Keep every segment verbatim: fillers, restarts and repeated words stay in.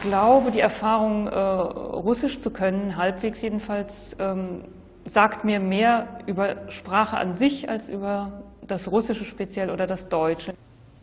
glaube, die Erfahrung, äh, Russisch zu können, halbwegs jedenfalls, ähm, sagt mir mehr über Sprache an sich als über das Russische speziell oder das Deutsche.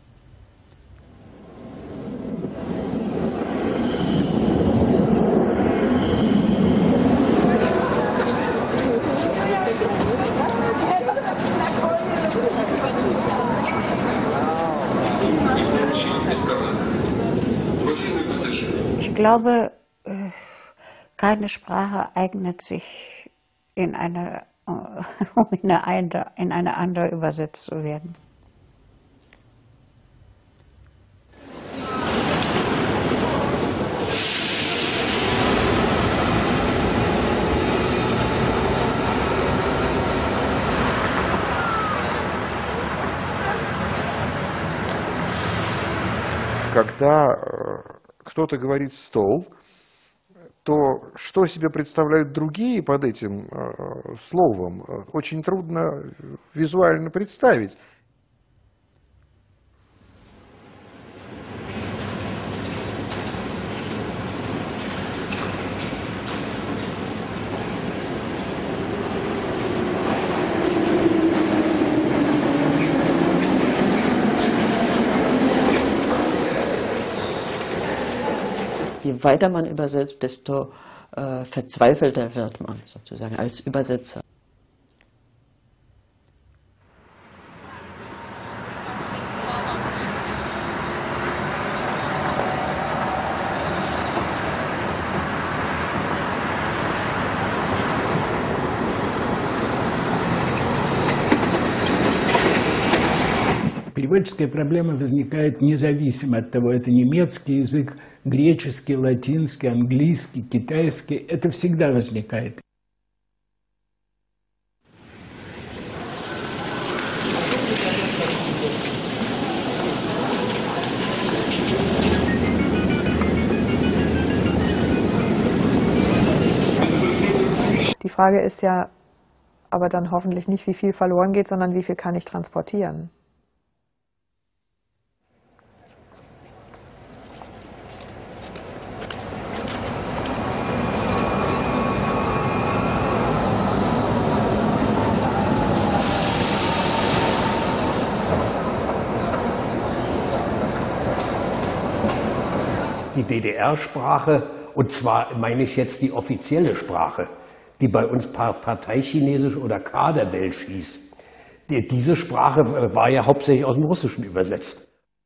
Ich glaube, keine Sprache eignet sich in eine, um in eine, in eine andere übersetzt zu werden. Когда кто-то говорит «стол», то что себе представляют другие под этим э, словом, очень трудно визуально представить. Je weiter man übersetzt, desto äh, verzweifelter wird man sozusagen als Übersetzer. Переводческая проблема возникает независимо от того, это немецкий язык, греческий, латинский, английский, китайский. Это всегда возникает. Die Frage ist ja aber dann hoffentlich nicht, wie viel verloren geht, sondern wie viel kann ich transportieren. Die D D R-Sprache, und zwar meine ich jetzt die offizielle Sprache, die bei uns Parteichinesisch oder Kaderwelsch hieß. Diese Sprache war ja hauptsächlich aus dem Russischen übersetzt.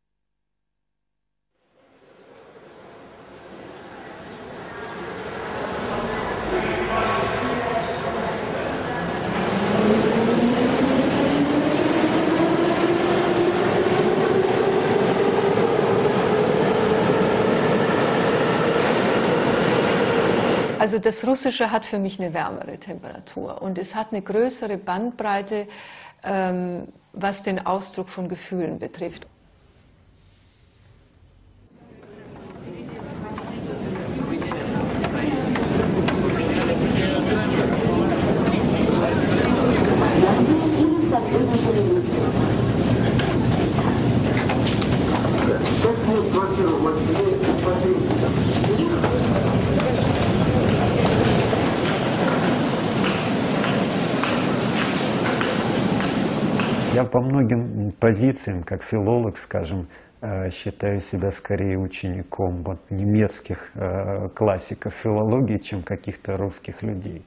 Also das Russische hat für mich eine wärmere Temperatur und es hat eine größere Bandbreite, ähm, was den Ausdruck von Gefühlen betrifft. Я по многим позициям, как филолог, скажем, считаю себя скорее учеником вот, немецких классиков филологии, чем каких-то русских людей.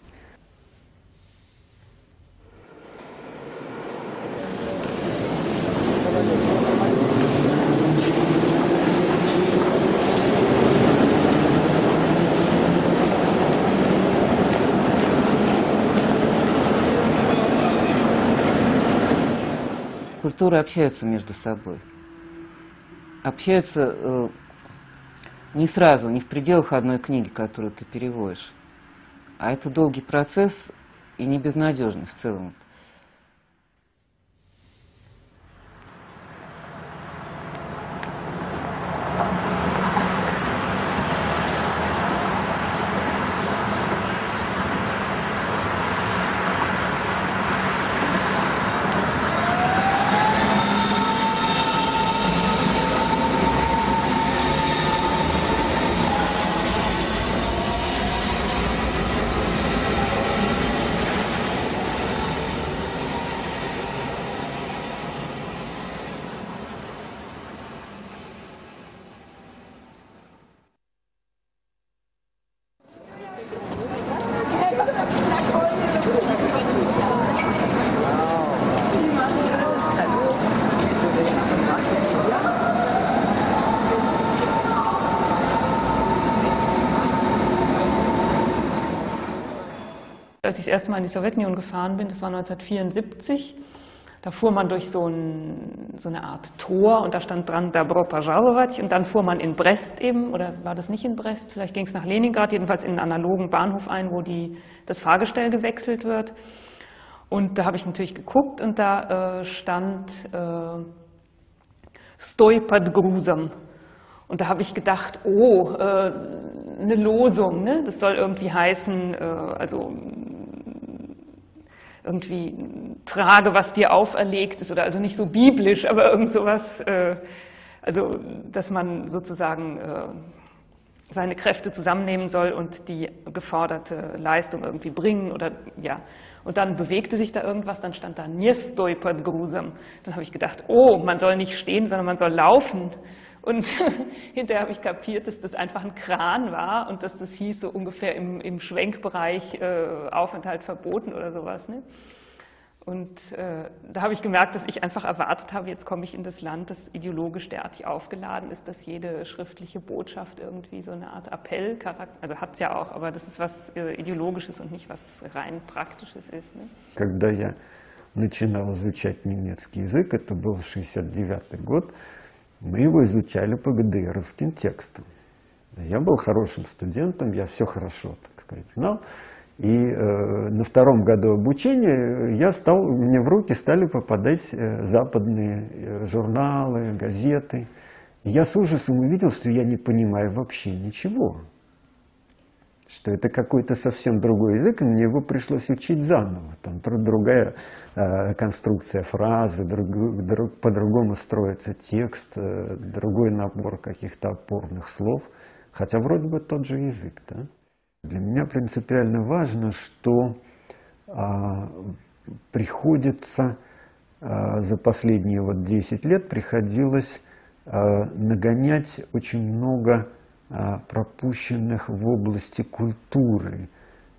Культуры общаются между собой. Общаются э, не сразу, не в пределах одной книги, которую ты переводишь. А это долгий процесс и не безнадежный в целом. ich das erste Mal in die Sowjetunion gefahren bin, das war neunzehnhundertvierundsiebzig. Da fuhr man durch so, ein, so eine Art Tor und da stand dran Добро пожаловать und dann fuhr man in Brest eben, oder war das nicht in Brest, vielleicht ging es nach Leningrad, jedenfalls in einen analogen Bahnhof ein, wo die, das Fahrgestell gewechselt wird. Und da habe ich natürlich geguckt und da äh, stand äh, Stoi под грузом. Und da habe ich gedacht, oh, äh, eine Losung, ne? Das soll irgendwie heißen, äh, also irgendwie trage, was dir auferlegt ist, oder also nicht so biblisch, aber irgend sowas, äh, also dass man sozusagen äh, seine Kräfte zusammennehmen soll und die geforderte Leistung irgendwie bringen, oder ja. Und dann bewegte sich da irgendwas, dann stand da Nie stoi pod gruzem. Dann habe ich gedacht, oh, man soll nicht stehen, sondern man soll laufen. Und hinterher habe ich kapiert, dass das einfach ein Kran war und dass das hieß, so ungefähr im, im Schwenkbereich äh, Aufenthalt verboten oder sowas. Ne? Und äh, da habe ich gemerkt, dass ich einfach erwartet habe, jetzt komme ich in das Land, das ideologisch derartig aufgeladen ist, dass jede schriftliche Botschaft irgendwie so eine Art Appellcharakter, also hat es ja auch, aber das ist was äh, Ideologisches und nicht was rein Praktisches ist. Ne? Когда я начинал изучать немецкий язык, это был шестьдесят девятый год, мы его изучали по ГДРовским текстам. Я был хорошим студентом, я все хорошо, так сказать, знал. И э, на втором году обучения я стал, мне в руки стали попадать э, западные э, журналы, газеты. И я с ужасом увидел, что я не понимаю вообще ничего. Что это какой-то совсем другой язык, и мне его пришлось учить заново. Там другая э, конструкция фразы, друг, друг, по-другому строится текст, э, другой набор каких-то опорных слов. Хотя вроде бы тот же язык. Да? Для меня принципиально важно, что э, приходится, э, за последние вот десять лет приходилось э, нагонять очень много пропущенных в области культуры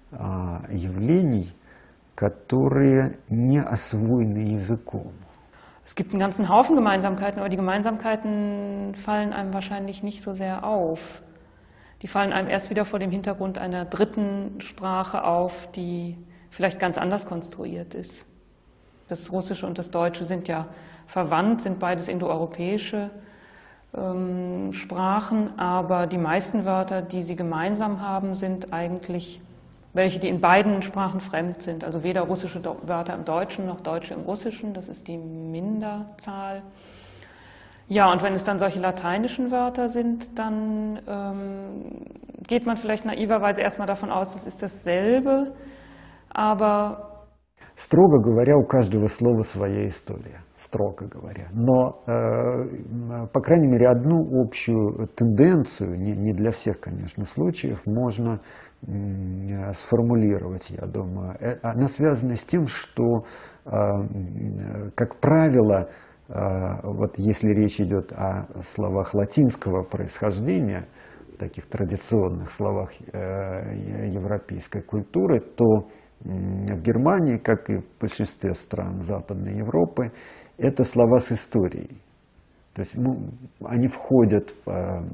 явлений, которые не освоены языком. Es gibt einen ganzen Haufen Gemeinsamkeiten, aber die Gemeinsamkeiten fallen einem wahrscheinlich nicht so sehr auf. Die fallen einem erst wieder vor dem Hintergrund einer dritten Sprache auf, die vielleicht ganz anders konstruiert ist. Das Russische und das Deutsche sind ja verwandt, sind beides indoeuropäische ähm, Sprachen, aber die meisten Wörter, die sie gemeinsam haben, sind eigentlich welche, die in beiden Sprachen fremd sind. Also weder russische Wörter im Deutschen noch deutsche im Russischen, das ist die Minderzahl. Ja, und wenn es dann solche lateinischen Wörter sind, dann ähm, geht man vielleicht naiverweise erstmal davon aus, es ist dasselbe, aber... Строго говоря, у каждого слова своя история, строго говоря. Но, э, по крайней мере, одну общую тенденцию, не, не для всех, конечно, случаев, можно э, сформулировать, я думаю. Она связана с тем, что, э, как правило, э, вот если речь идет о словах латинского происхождения, таких традиционных словах э, европейской культуры, то в Германии, как и в большинстве стран Западной Европы, это слова с историей. То есть ну, они входят в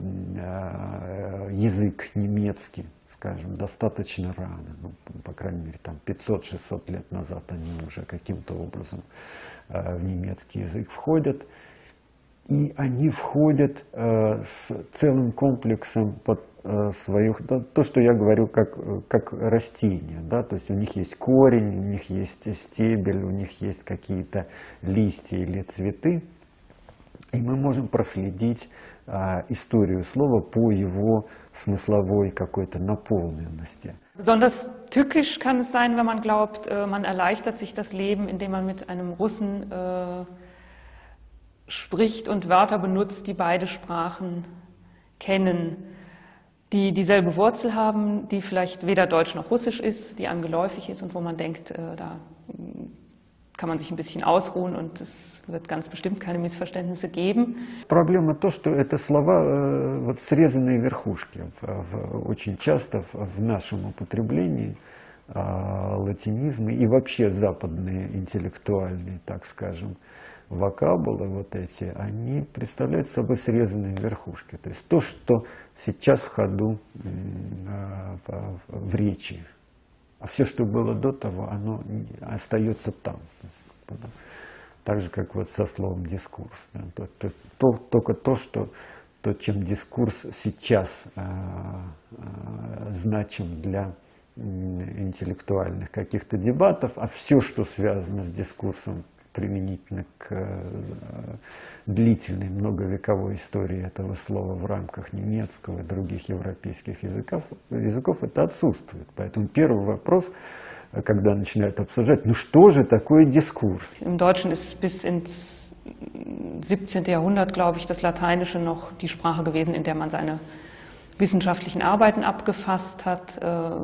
э, язык немецкий, скажем, достаточно рано. Ну, по крайней мере, там пятьсот-шестьсот лет назад они уже каким-то образом э, в немецкий язык входят. И они входят э, с целым комплексом под э, своих, да, то, что я говорю, как, как растения, да, то есть у них есть корень, у них есть стебель, у них есть какие-то листья или цветы, и мы можем проследить э, историю слова по его смысловой какой-то наполненности. Besonders tückisch kann es sein, wenn man glaubt, man erleichtert sich das Leben, indem man mit einem Russen äh, spricht und Wörter benutzt, die beide Sprachen kennen, die dieselbe Wurzel haben, die vielleicht weder Deutsch noch Russisch ist, die einem geläufig ist und wo man denkt, äh, da kann man sich ein bisschen ausruhen und es wird ganz bestimmt keine Missverständnisse geben. Проблема то, что это слова вот срезанные верхушки. В, в, очень часто в, в нашем употреблении а, латинизмы и вообще западные интеллектуальные, так скажем, вокабулы вот эти, они представляют собой срезанные верхушки. То есть то, что сейчас в ходу в, в речи. А все, что было до того, оно остается там. Так же, как вот со словом «дискурс». Да. То, то, то, только то, что, то, чем дискурс сейчас э, э, значим для э, интеллектуальных каких-то дебатов, а все, что связано с дискурсом применительно к э, длительной многовековой истории этого слова в рамках немецкого и других европейских языков, языков это отсутствует. Поэтому первый вопрос, когда начинают обсуждать, ну что же такое дискурс? Im Deutschen ist bis ins siebzehnten. Jahrhundert, glaube ich, das Lateinische noch die Sprache gewesen, in der man seine wissenschaftlichen Arbeiten abgefasst hat.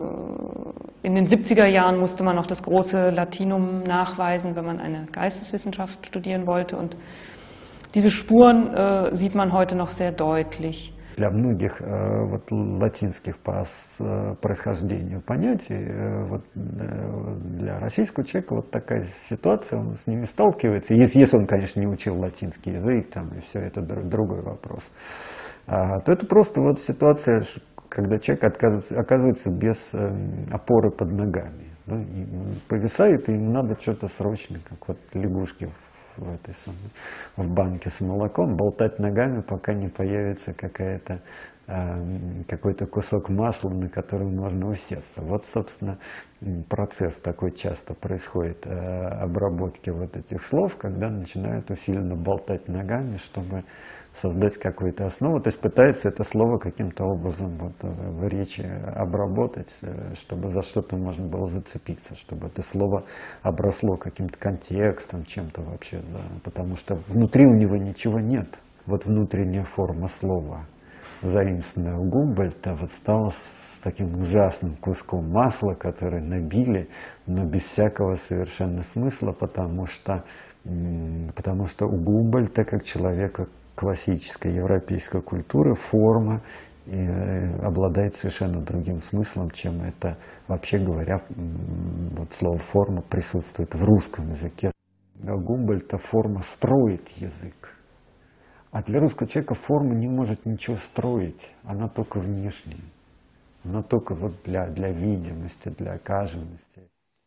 In den siebziger Jahren musste man noch das große Latinum nachweisen, wenn man eine Geisteswissenschaft studieren wollte. Und diese Spuren äh, sieht man heute noch sehr deutlich. Для многих э, вот, латинских по э, происхождению понятий, э, вот, э, для российского человека вот такая ситуация, он с ними сталкивается, если, если он, конечно, не учил латинский язык, там, и все это другой вопрос, а, то это просто вот ситуация, когда человек оказывается, оказывается без э, опоры под ногами, да, и повисает, и ему надо что-то срочно, как вот лягушки в, этой самой, в банке с молоком, болтать ногами, пока не появится какая-то, э, какой-то кусок масла, на который можно усесться. Вот, собственно, процесс такой часто происходит, э, обработки вот этих слов, когда начинают усиленно болтать ногами, чтобы создать какую-то основу, то есть пытается это слово каким-то образом вот в речи обработать, чтобы за что-то можно было зацепиться, чтобы это слово обросло каким-то контекстом, чем-то вообще, да, потому что внутри у него ничего нет. Вот внутренняя форма слова, заимствованная у Гумбольдта, вот стала с таким ужасным куском масла, который набили, но без всякого совершенно смысла, потому что, потому что у Гумбольдта, как человека классической европейской культуры, форма э, обладает совершенно другим смыслом, чем это, вообще говоря, вот слово «форма» присутствует в русском языке. Для Гумбольдта форма строит язык, а для русского человека форма не может ничего строить, она только внешняя, она только вот для, для видимости, для окаженности.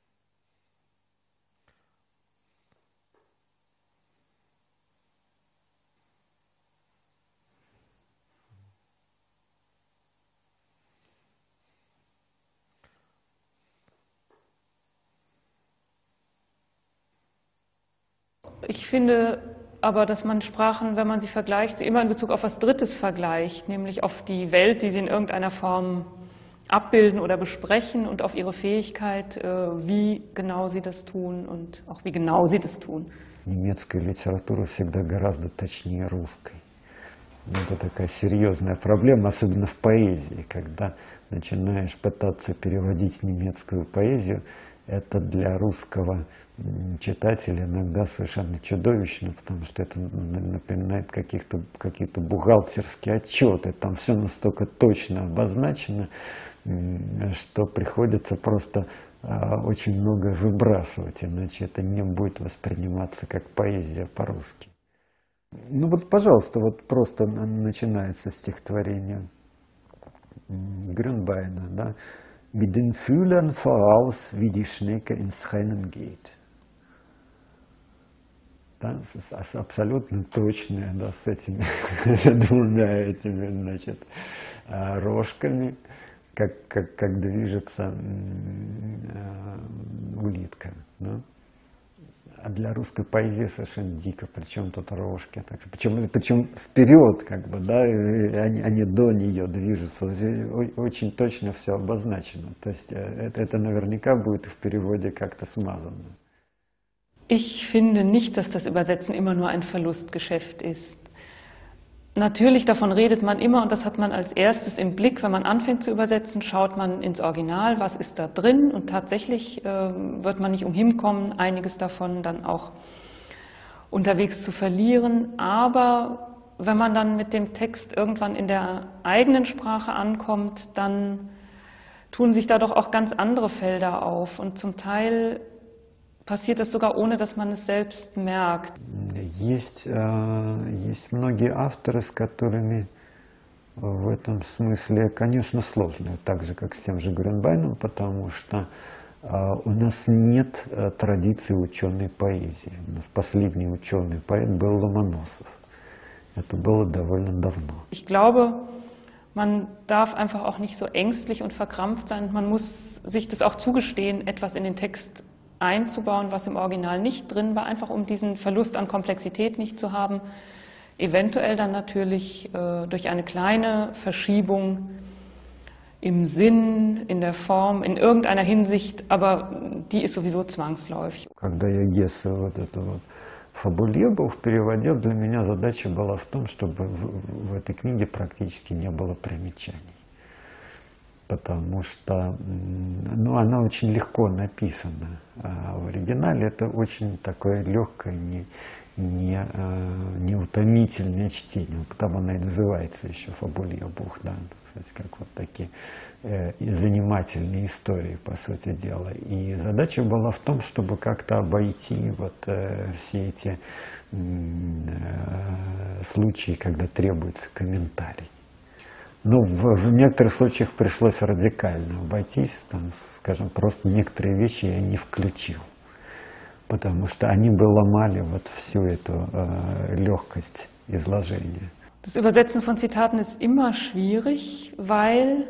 Ich finde aber, dass man Sprachen, wenn man sie vergleicht, immer in Bezug auf was Drittes vergleicht, nämlich auf die Welt, die sie in irgendeiner Form abbilden oder besprechen und auf ihre Fähigkeit, wie genau sie das tun und auch wie genau sie das tun. Немецкая литература всегда гораздо точнее русской. Это такая серьезная проблема, особенно в поэзии, когда начинаешь пытаться переводить немецкую поэзию, это для русского читателя иногда совершенно чудовищно, потому что это напоминает каких-то, какие-то бухгалтерские отчеты. Там все настолько точно обозначено, что приходится просто очень многое выбрасывать, иначе это не будет восприниматься как поэзия по-русски. Ну вот, пожалуйста, вот просто начинается стихотворение Grünbeiner, да? Mit den Fühlern voraus, wie die Schnecke ins Rennen geht. Да, с, абсолютно точное, да, с этими двумя этими, значит, рожками, как, как, как движется улитка. Да? А для русской поэзии совершенно дико, причем тут рожки. Так, причем, причем вперед, как бы, да, они, они до нее движутся. Очень точно все обозначено. То есть это, это наверняка будет в переводе как-то смазано. Ich finde nicht, dass das Übersetzen immer nur ein Verlustgeschäft ist. Natürlich, davon redet man immer und das hat man als erstes im Blick, wenn man anfängt zu übersetzen, schaut man ins Original, was ist da drin und tatsächlich äh, wird man nicht umhin kommen, einiges davon dann auch unterwegs zu verlieren. Aber wenn man dann mit dem Text irgendwann in der eigenen Sprache ankommt, dann tun sich da doch auch ganz andere Felder auf und zum Teil passiert das sogar, ohne dass man es selbst merkt. Есть, есть многие авторы, с которыми в этом смысле, конечно, сложно, так же, как с тем же Грюнбайном, потому что У нас нет традиции ученой поэзии. У нас последний ученый поэт был Ломоносов. Это было довольно давно. Ich glaube, man darf einfach auch nicht so ängstlich und verkrampft sein. Man muss sich das auch zugestehen, etwas in den Text einzubauen, was im Original nicht drin war, einfach um diesen Verlust an Komplexität nicht zu haben. Eventuell dann natürlich äh, durch eine kleine Verschiebung im Sinn, in der Form, in irgendeiner Hinsicht, aber die ist sowieso zwangsläufig. Когда я Гессе вот эту вот Фабулебов переводил, для меня задача была в том, чтобы в, в этой книге практически не было примечаний. Потому что ну, она очень легко написана. А в оригинале это очень такое легкое, не, не, неутомительное чтение. Потому она и называется еще Фабулебух, да, кстати, как вот такие э, занимательные истории, по сути дела. И задача была в том, чтобы как-то обойти вот э, все эти э, случаи, когда требуется комментарий. Но в, в некоторых случаях пришлось радикально обойтись, там, скажем, просто некоторые вещи я не включил, потому что они бы ломали вот всю эту э, легкость изложения. Das Übersetzen von Zitaten ist immer schwierig, weil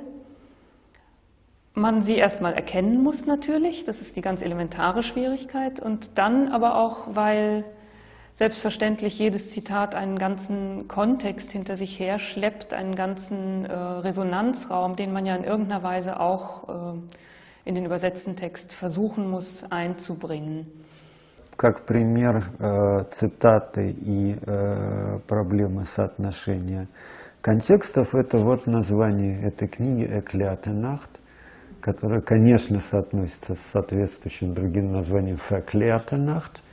man sie erstmal erkennen muss natürlich, das ist die ganz elementare Schwierigkeit, und dann aber auch, weil selbstverständlich jedes Zitat einen ganzen Kontext hinter sich her schleppt, einen ganzen äh, Resonanzraum, den man ja in irgendeiner Weise auch äh, in den übersetzten Text versuchen muss einzubringen. Как пример э, цитаты и э, проблемы соотношения контекстов, это вот название этой книги «Эклиате Нахт», которое, конечно, соотносится с соответствующим другим названием «Феклиате Нахт»,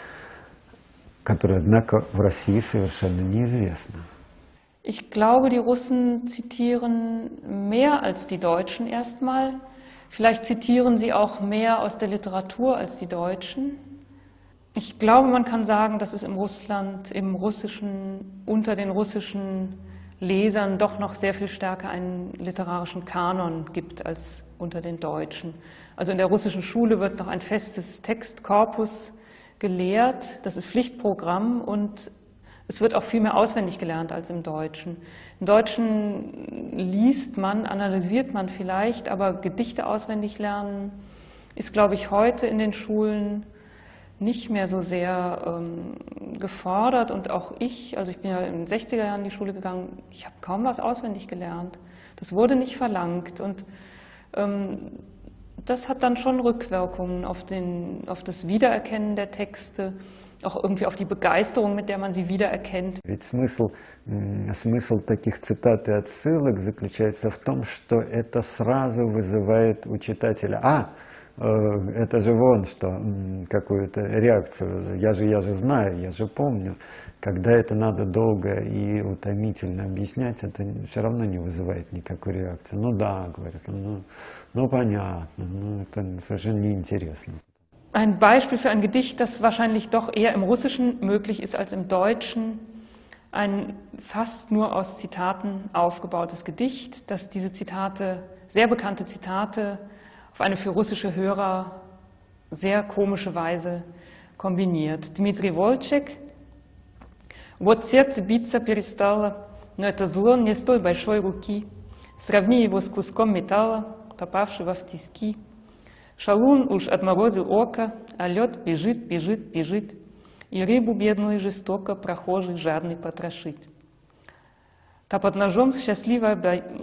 которое, однако, в России совершенно неизвестно. Ich glaube, die Russen zitieren mehr als die Deutschen erstmal. Vielleicht zitieren sie auch mehr aus der Literatur als die Deutschen. Ich glaube, man kann sagen, dass es im Russland, im Russischen, unter den russischen Lesern doch noch sehr viel stärker einen literarischen Kanon gibt als unter den Deutschen. Also in der russischen Schule wird noch ein festes Textkorpus gelehrt, das ist Pflichtprogramm, und es wird auch viel mehr auswendig gelernt als im Deutschen. Im Deutschen liest man, analysiert man vielleicht, aber Gedichte auswendig lernen ist, glaube ich, heute in den Schulen nicht mehr so sehr ähm, gefordert. Und auch ich, also ich bin ja in den sechziger Jahren in die Schule gegangen, ich habe kaum was auswendig gelernt. Das wurde nicht verlangt, und ähm, das hat dann schon Rückwirkungen auf, den, auf das Wiedererkennen der Texte, auch irgendwie auf die Begeisterung, mit der man sie wiedererkennt. Ведь смысл, смысл таких цитат и отсылок заключается в том, что это сразу вызывает у читателя «А, это же вон что, какую-то реакцию, я же, я же знаю, я же помню». Когда это надо долго и утомительно объяснять, это все равно не вызывает никакой реакции. Ну да, говорят, ну, ну понятно, ну это совершенно неинтересно. Ein Beispiel für ein Gedicht, das wahrscheinlich doch eher im Russischen möglich ist als im Deutschen. Ein fast nur aus Zitaten aufgebautes Gedicht, das diese Zitate, sehr bekannte Zitate, auf eine für russische Hörer sehr komische Weise kombiniert. Dmitri Woltschek: «Вот сердце биться перестало, но это зло не с той большой руки. Сравни его с куском металла, попавшего в тиски. Шалун уж отморозил око, а лед бежит, бежит, бежит, и рыбу бедную жестоко прохожий жадный потрошит. Та под ножом счастливо,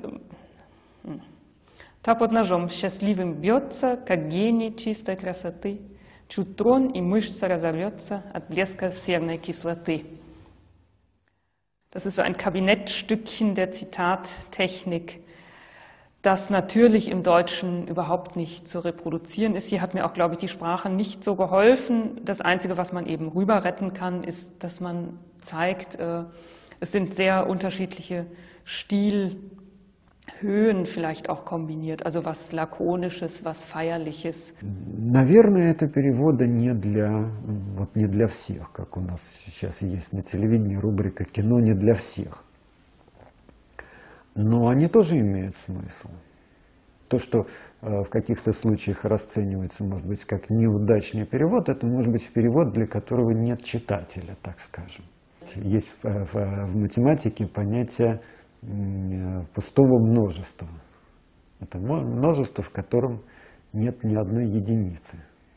та под ножом счастливым бьется, как гений чистой красоты, чуть трон и мышца разорвется от блеска серной кислоты». Das ist so ein Kabinettstückchen der Zitattechnik, das natürlich im Deutschen überhaupt nicht zu reproduzieren ist. Hier hat mir auch, glaube ich, die Sprache nicht so geholfen. Das Einzige, was man eben rüber retten kann, ist, dass man zeigt, es sind sehr unterschiedliche Stilhöhen vielleicht auch kombiniert, also was Lakonisches, was Feierliches. Наверное, это переводы не для, вот не для всех, как у нас сейчас есть на телевидении рубрика «Кино не для всех». Но они тоже имеют смысл. То, что в каких-то случаях расценивается, может быть, как неудачный перевод, это может быть перевод, для которого нет читателя, так скажем. Есть в, в, в математике понятие пустого множества. Это множество, в котором нет ни одной единицы.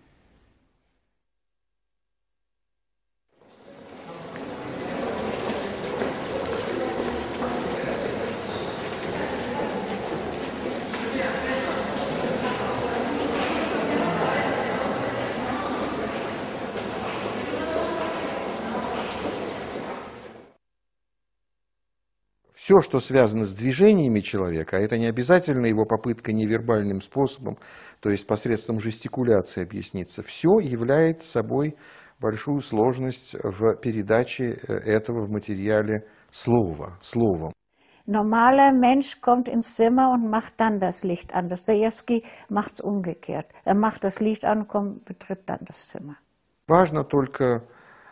Все, что связано с движениями человека, а это не обязательно его попытка невербальным способом, то есть посредством жестикуляции объясниться, все является собой большую сложность в передаче этого в материале слова, словом. Normaler Mensch kommt ins Zimmer und macht dann das Licht an. Dostojewski macht es umgekehrt. Er macht das Licht an und kommt, betritt dann das Zimmer. Важно только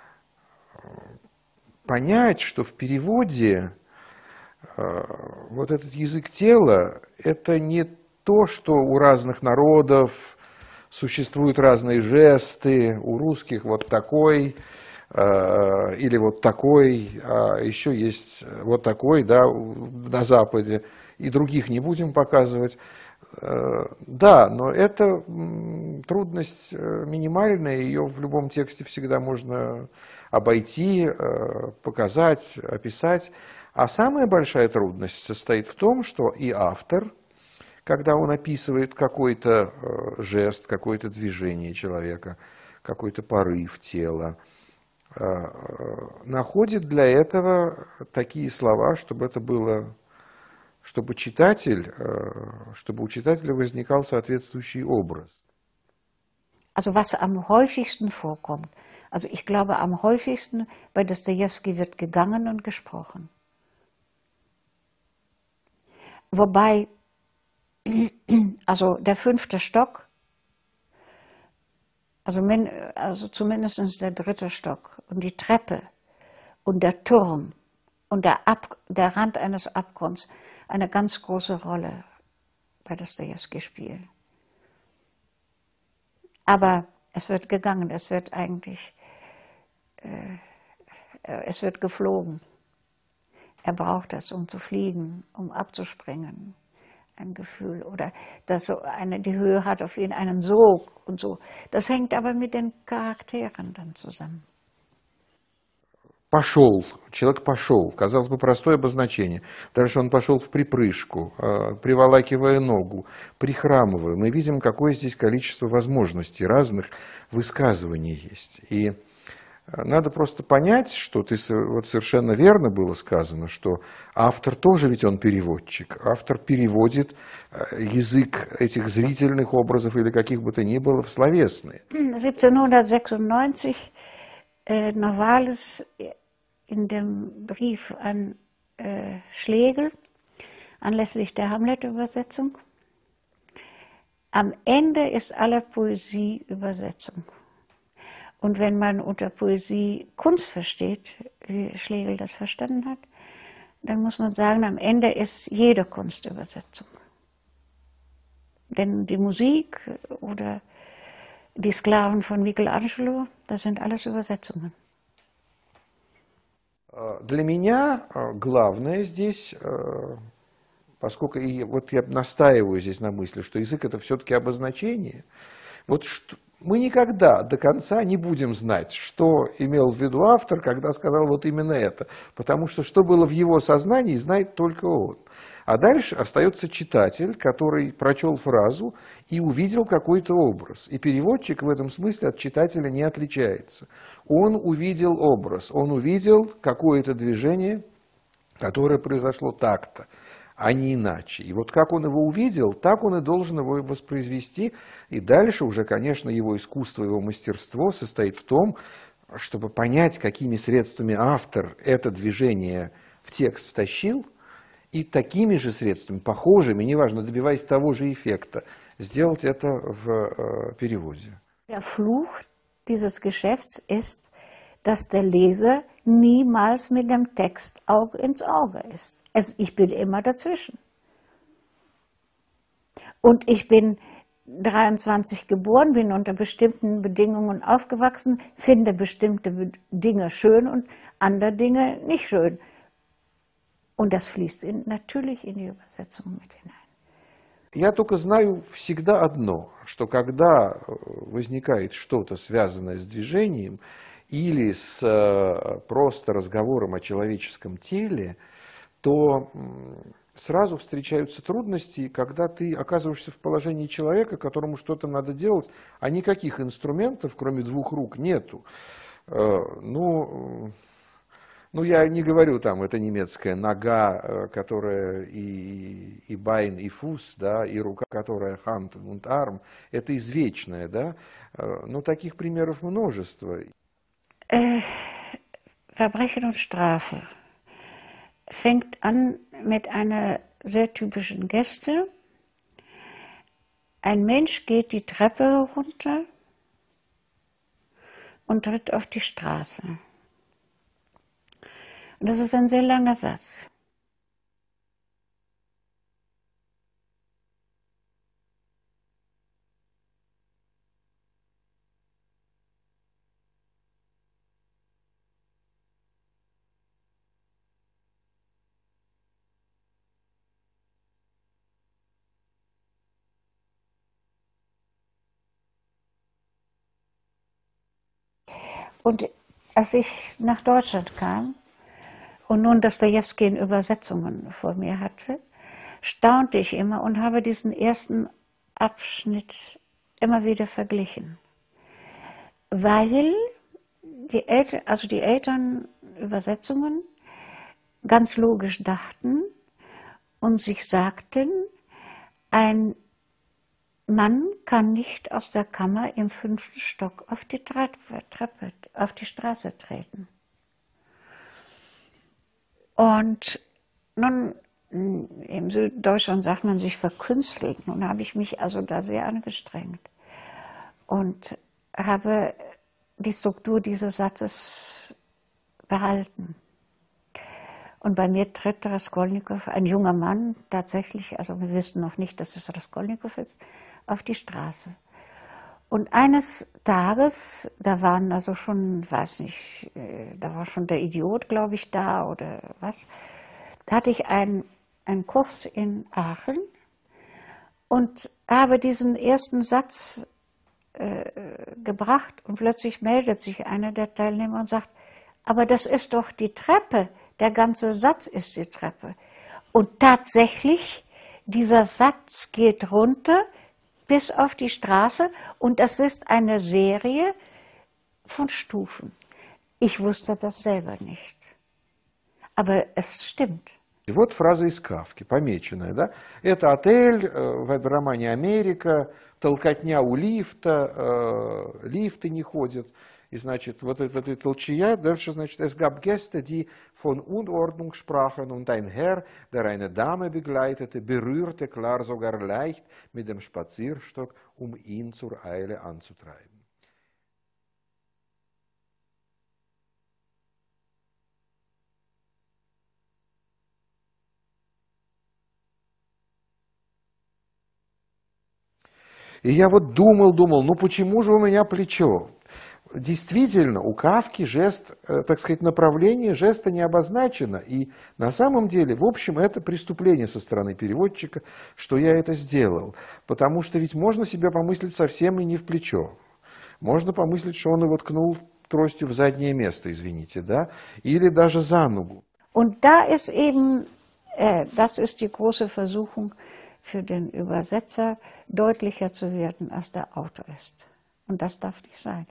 понять, что в переводе вот этот язык тела – это не то, что у разных народов существуют разные жесты, у русских вот такой или вот такой, а еще есть вот такой, да, на Западе, и других не будем показывать. Да, но это трудность минимальная, ее в любом тексте всегда можно обойти, показать, описать. А самая большая трудность состоит в том, что и автор, когда он описывает какой-то жест, какое-то движение человека, какой-то порыв тела, находит для этого такие слова, чтобы это было, чтобы читатель, чтобы у читателя возникал соответствующий образ. Also was am häufigsten vorkommt, also ich glaube am häufigsten bei Dostojewski wird gegangen und gesprochen. Wobei, also der fünfte Stock, also, min, also zumindest der dritte Stock und die Treppe und der Turm und der, Ab, der Rand eines Abgrunds eine ganz große Rolle bei Dostojewski spielen. Aber es wird gegangen, es wird eigentlich, äh, es wird geflogen. Er braucht das, um zu fliegen, um abzuspringen, ein Gefühl. Oder dass so eine, die Höhe hat auf ihn einen Sog und so. Das hängt aber mit den Charakteren dann zusammen. Пошел, человек пошел, казалось бы, простое обозначение. Дальше он пошел в припрыжку, приволакивая ногу, прихрамывая. Мы видим, какое здесь количество возможностей, разных высказываний есть. И надо просто понять, что ты, вот совершенно верно было сказано, что автор тоже ведь он переводчик. Автор переводит язык этих зрительных образов или каких бы то ни было в словесные. siebzehnhundertsechsundneunzig äh, Novalis in dem Brief an äh, Schlegel, anlässlich der Hamlet-Übersetzung. Am Ende ist aller Poesie Übersetzung. Und wenn man unter Poesie Kunst versteht, wie Schlegel das verstanden hat, dann muss man sagen, am Ende ist jede Kunst Übersetzung. Denn die Musik oder die Sklaven von Michelangelo, das sind alles Übersetzungen. Для меня главное здесь, поскольку и вот я настаиваю здесь на мысли, что язык это все-таки обозначение, вот что, мы никогда до конца не будем знать, что имел в виду автор, когда сказал вот именно это, потому что что было в его сознании, знает только он. А дальше остается читатель, который прочел фразу и увидел какой-то образ. И переводчик в этом смысле от читателя не отличается. Он увидел образ, он увидел какое-то движение, которое произошло так-то, а не иначе. И вот как он его увидел, так он и должен его воспроизвести. И дальше уже, конечно, его искусство, его мастерство состоит в том, чтобы понять, какими средствами автор это движение в текст втащил, и такими же средствами, похожими, неважно, добиваясь того же эффекта, сделать это в äh, переводе. Der Fluch dieses Geschäfts ist, dass der Leser niemals mit dem Text Auge ins Auge ist. Also ich bin immer dazwischen. Und ich bin dreiundzwanzig geboren, bin unter bestimmten Bedingungen aufgewachsen, finde bestimmte Dinge schön und andere Dinge nicht schön. Und das fließt in, natürlich in die Übersetzung mit hinein. Я только знаю всегда одно, что когда возникает что-то, связанное с движением или с просто разговором о человеческом теле, то сразу встречаются трудности, когда ты оказываешься в положении человека, которому что-то надо делать, а никаких инструментов, кроме двух рук, нету. Ну, ну, я не говорю, там, это немецкая нога, которая и, и Bein, и Fuß, да, и рука, которая Hand und Arm, это извечное, да, но таких примеров множество. Äh, Verbrechen und Strafe fängt an mit einer sehr typischen Geste. Ein Mensch geht die Treppe runter und tritt auf die Straße. Und das ist ein sehr langer Satz. Und als ich nach Deutschland kam und nun Dostojewski in Übersetzungen vor mir hatte, staunte ich immer und habe diesen ersten Abschnitt immer wieder verglichen. Weil die Eltern, also die Eltern Übersetzungen ganz logisch dachten und sich sagten, ein Mann kann nicht aus der Kammer im fünften Stock auf die Treppe, Treppe, auf die Straße treten. Und nun, im Süddeutschland sagt man sich verkünstlichen. Nun habe ich mich also da sehr angestrengt und habe die Struktur dieses Satzes behalten. Und bei mir tritt Raskolnikow, ein junger Mann, tatsächlich, also wir wissen noch nicht, dass es Raskolnikow ist, auf die Straße. Und eines Tages, da waren also schon, weiß nicht, da war schon der Idiot, glaube ich, da oder was, da hatte ich einen, einen Kurs in Aachen und habe diesen ersten Satz äh, gebracht und plötzlich meldet sich einer der Teilnehmer und sagt, aber das ist doch die Treppe, der ganze Satz ist die Treppe. Und tatsächlich, dieser Satz geht runter bis auf die Straße und das ist eine Serie von Stufen. Ich wusste das selber nicht, aber es stimmt. Вот фраза из Кафки, помеченная, да? Это отель, в романе «Америка», толкотня у лифта, лифты не ходят. И, значит, вот эта, вот эта толчья, дальше, значит, es gab Gäste, die von Unordnung sprachen und ein Herr, der eine Dame begleitete, berührte klar sogar leicht mit dem Spazierstock, um ihn zur Eile anzutreiben. И я вот думал, думал, ну почему же у меня плечо? Действительно, у Кафки жест, так сказать, направление жеста не обозначено. И на самом деле, в общем, это преступление со стороны переводчика, что я это сделал. Потому что ведь можно себе помыслить совсем и не в плечо. Можно помыслить, что он его ткнул тростью в заднее место, извините, да? Или даже за ногу. Und da ist eben, äh, das ist die große Versuchung für den Übersetzer, deutlicher zu werden, als der Autor ist. Und das darf nicht sein.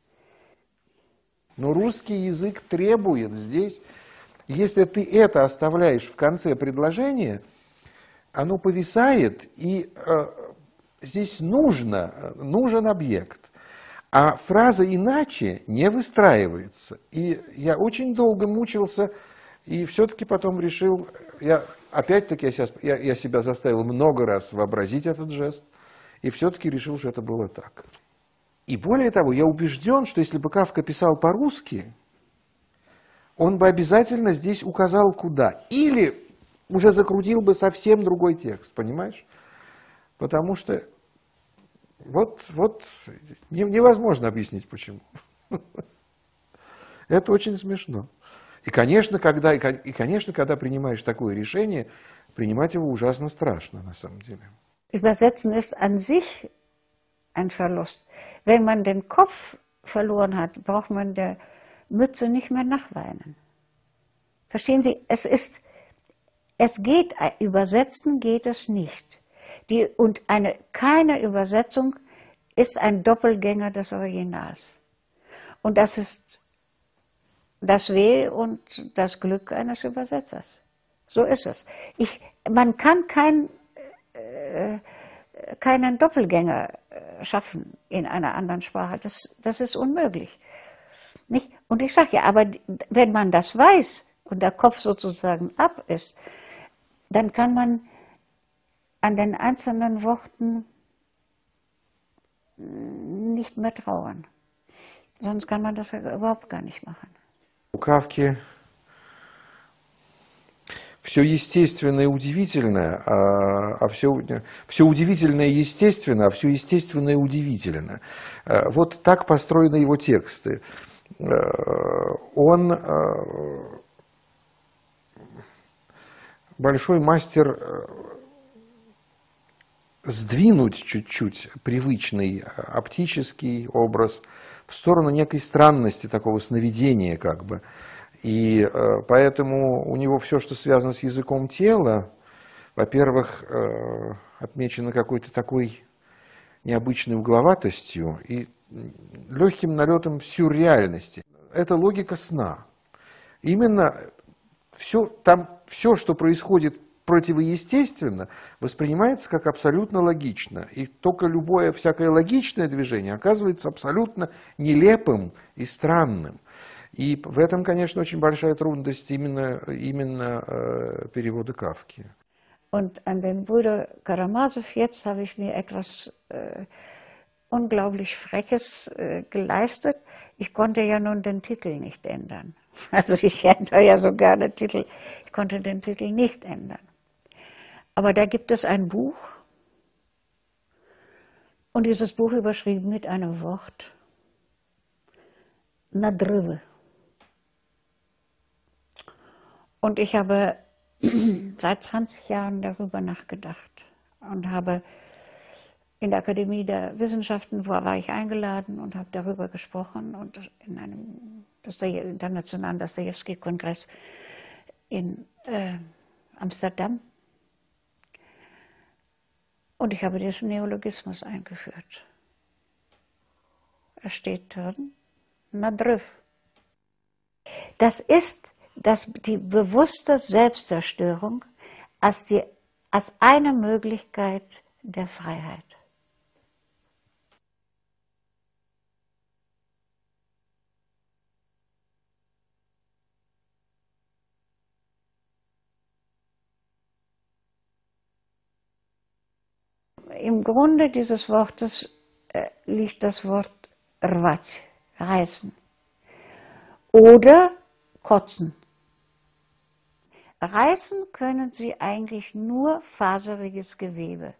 Но русский язык требует здесь, если ты это оставляешь в конце предложения, оно повисает, и э, здесь нужно, нужен объект. А фраза иначе не выстраивается. И я очень долго мучился, и все-таки потом решил, я, опять-таки я себя, я, я себя заставил много раз вообразить этот жест, и все-таки решил, что это было так. И более того, я убежден, что если бы Кафка писал по-русски, он бы обязательно здесь указал куда. Или уже закрутил бы совсем другой текст, понимаешь? Потому что вот, вот невозможно объяснить, почему. Это очень смешно. И, конечно, когда, и, конечно, когда принимаешь такое решение, принимать его ужасно страшно, на самом деле. Übersetzen ist an sich ein Verlust. Wenn man den Kopf verloren hat, braucht man der Mütze nicht mehr nachweinen. Verstehen Sie, es ist, es geht, übersetzen geht es nicht. Die, und eine, keine Übersetzung ist ein Doppelgänger des Originals. Und das ist das Weh und das Glück eines Übersetzers. So ist es. Ich, man kann kein, äh, keinen Doppelgänger schaffen in einer anderen Sprache. Das, das ist unmöglich. Nicht? Und ich sage ja, aber wenn man das weiß und der Kopf sozusagen ab ist, dann kann man an den einzelnen Worten nicht mehr trauern. Sonst kann man das überhaupt gar nicht machen. У Кафки все естественное удивительное, а, а все, все удивительное естественно, а все естественное удивительно. Вот так построены его тексты. Он большой мастер сдвинуть чуть-чуть привычный оптический образ в сторону некой странности, такого сновидения как бы. И э, поэтому у него все, что связано с языком тела, во-первых, э, отмечено какой-то такой необычной угловатостью и легким налетом сюрреальности. Это логика сна. Именно все, там, все, что происходит противоестественно, воспринимается как абсолютно логично. И только любое всякое логичное движение оказывается абсолютно нелепым и странным. И в этом, конечно, очень большая трудность именно, именно äh, перевода Кафки. Und an den Bruder Karamasow jetzt habe ich mir etwas äh, unglaublich Freches äh, geleistet. Ich konnte ja nun den Titel nicht ändern. Also ich ändere ja so gerne Titel. Ich konnte den Titel nicht ändern. Aber da gibt es ein Buch und dieses Buch überschrieben mit einem Wort Naдрывы. Und ich habe seit zwanzig Jahren darüber nachgedacht und habe in der Akademie der Wissenschaften, wo war ich eingeladen und habe darüber gesprochen und in einem internationalen Dostojewski-Kongress in äh, Amsterdam. Und ich habe diesen Neologismus eingeführt. Er steht drin, Naдрыв. Das ist das, die bewusste Selbstzerstörung als, die, als eine Möglichkeit der Freiheit. Im Grunde dieses Wortes äh, liegt das Wort rwać, reißen oder kotzen. Reißen können Sie eigentlich nur faseriges Gewebe.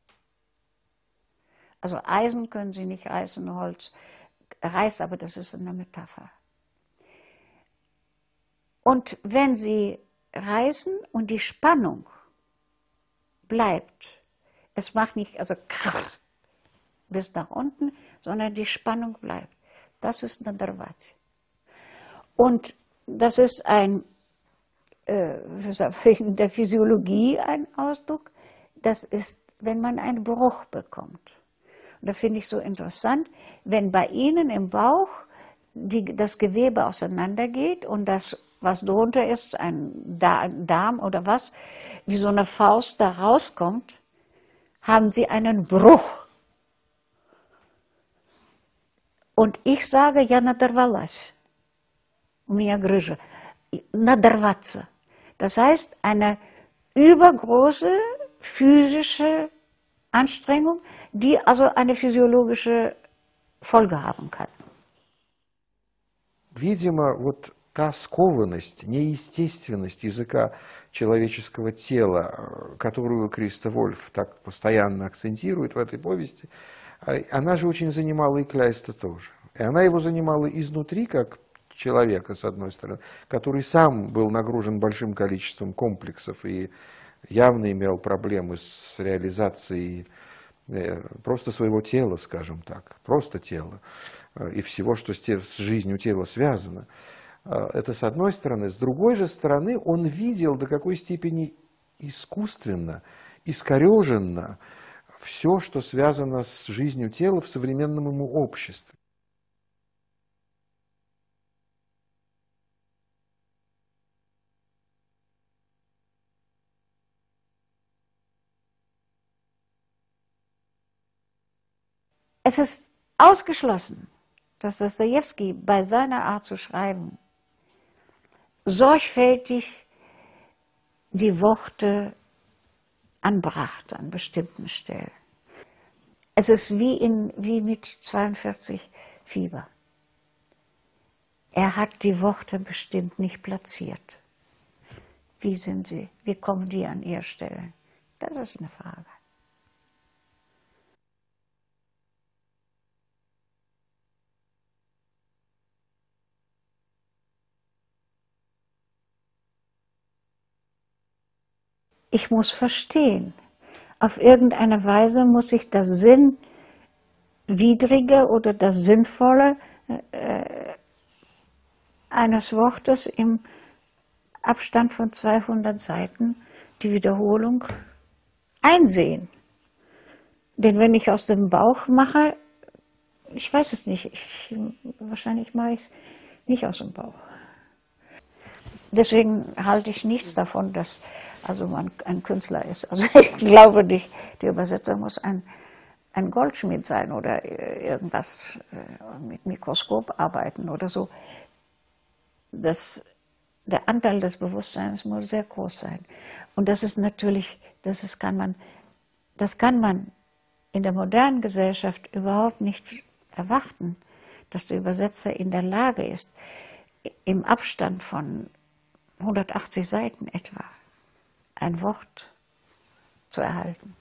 Also Eisen können Sie nicht reißen, Holz reißt, aber das ist eine Metapher. Und wenn Sie reißen und die Spannung bleibt, es macht nicht also bis nach unten, sondern die Spannung bleibt. Das ist Naдрывать. Und das ist ein, äh, in der Physiologie ein Ausdruck, das ist, wenn man einen Bruch bekommt. Und da finde ich so interessant, wenn bei Ihnen im Bauch die, das Gewebe auseinandergeht und das, was drunter ist, ein Darm oder was, wie so eine Faust da rauskommt, haben Sie einen Bruch. Und ich sage, я надорвалась. У меня грыжа. Надорваться. Das heißt, eine übergroße physische Anstrengung, die also eine physiologische Folge haben kann. Видимо, вот та скованность, неестественность языка человеческого тела, которую Криста Вольф так постоянно акцентирует в этой повести, она же очень занимала и Кляйста тоже. И она его занимала изнутри, как человека, с одной стороны, который сам был нагружен большим количеством комплексов и явно имел проблемы с реализацией просто своего тела, скажем так, просто тела, и всего, что с жизнью тела связано. Это с одной стороны. С другой же стороны, он видел, до какой степени искусственно, искореженно все, что связано с жизнью тела в современном ему обществе. Es ist ausgeschlossen, dass Dostojewski bei seiner Art zu schreiben sorgfältig die Worte anbrachte an bestimmten Stellen. Es ist wie, in, wie mit zweiundvierzig Fieber. Er hat die Worte bestimmt nicht platziert. Wie sind sie? Wie kommen die an ihre Stellen? Das ist eine Frage. Ich muss verstehen. Auf irgendeine Weise muss ich das Sinnwidrige oder das Sinnvolle äh, eines Wortes im Abstand von zweihundert Seiten, die Wiederholung, einsehen. Denn wenn ich aus dem Bauch mache, ich weiß es nicht, ich, wahrscheinlich mache ich es nicht aus dem Bauch. Deswegen halte ich nichts davon, dass also man ein Künstler ist. Also ich glaube nicht, der Übersetzer muss ein, ein Goldschmied sein oder irgendwas mit Mikroskop arbeiten oder so. Das, der Anteil des Bewusstseins muss sehr groß sein. Und das ist natürlich, das ist, kann man, das kann man in der modernen Gesellschaft überhaupt nicht erwarten, dass der Übersetzer in der Lage ist, im Abstand von hundertachtzig Seiten etwa ein Wort zu erhalten.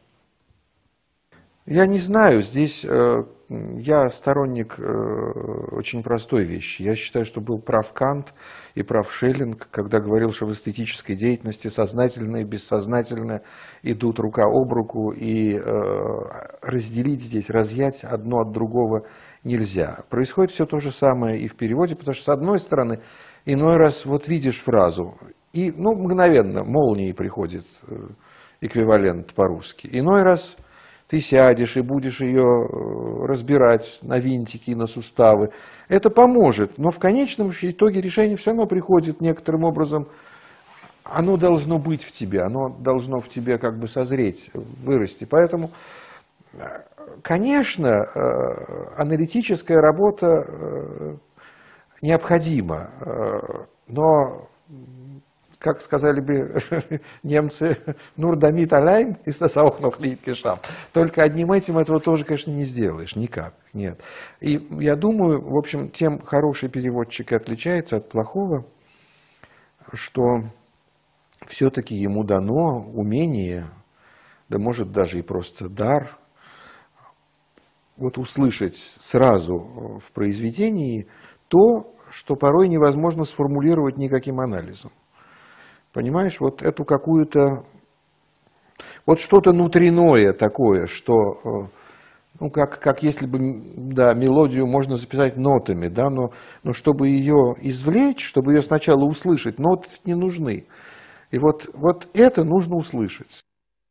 Я не знаю, здесь э, я сторонник э, очень простой вещи. Я считаю, что был прав Кант и прав Шеллинг, когда говорил, что в эстетической деятельности сознательное и бессознательное идут рука об руку, и э, разделить здесь, разъять одно от другого нельзя. Происходит все то же самое и в переводе, потому что, с одной стороны, иной раз вот видишь фразу, и ну, мгновенно молнией приходит эквивалент по-русски. Иной раз ты сядешь и будешь ее разбирать на винтики и на суставы. Это поможет, но в конечном итоге решение все равно приходит некоторым образом. Оно должно быть в тебе, оно должно в тебе как бы созреть, вырасти. Поэтому, конечно, аналитическая работа необходима, но, как сказали бы немцы, «Nur damit allein ist das auch noch nicht geschafft». Только одним этим этого тоже, конечно, не сделаешь, никак, нет. И я думаю, в общем, тем хороший переводчик и отличается от плохого, что все-таки ему дано умение, да может даже и просто дар, вот услышать сразу в произведении то, что порой невозможно сформулировать никаким анализом. Понимаешь, вот эту какую-то, вот что-то внутреннее такое, что, ну, как, как если бы, да, мелодию можно записать нотами, да, но, но чтобы ее извлечь, чтобы ее сначала услышать, ноты не нужны. И вот, вот это нужно услышать.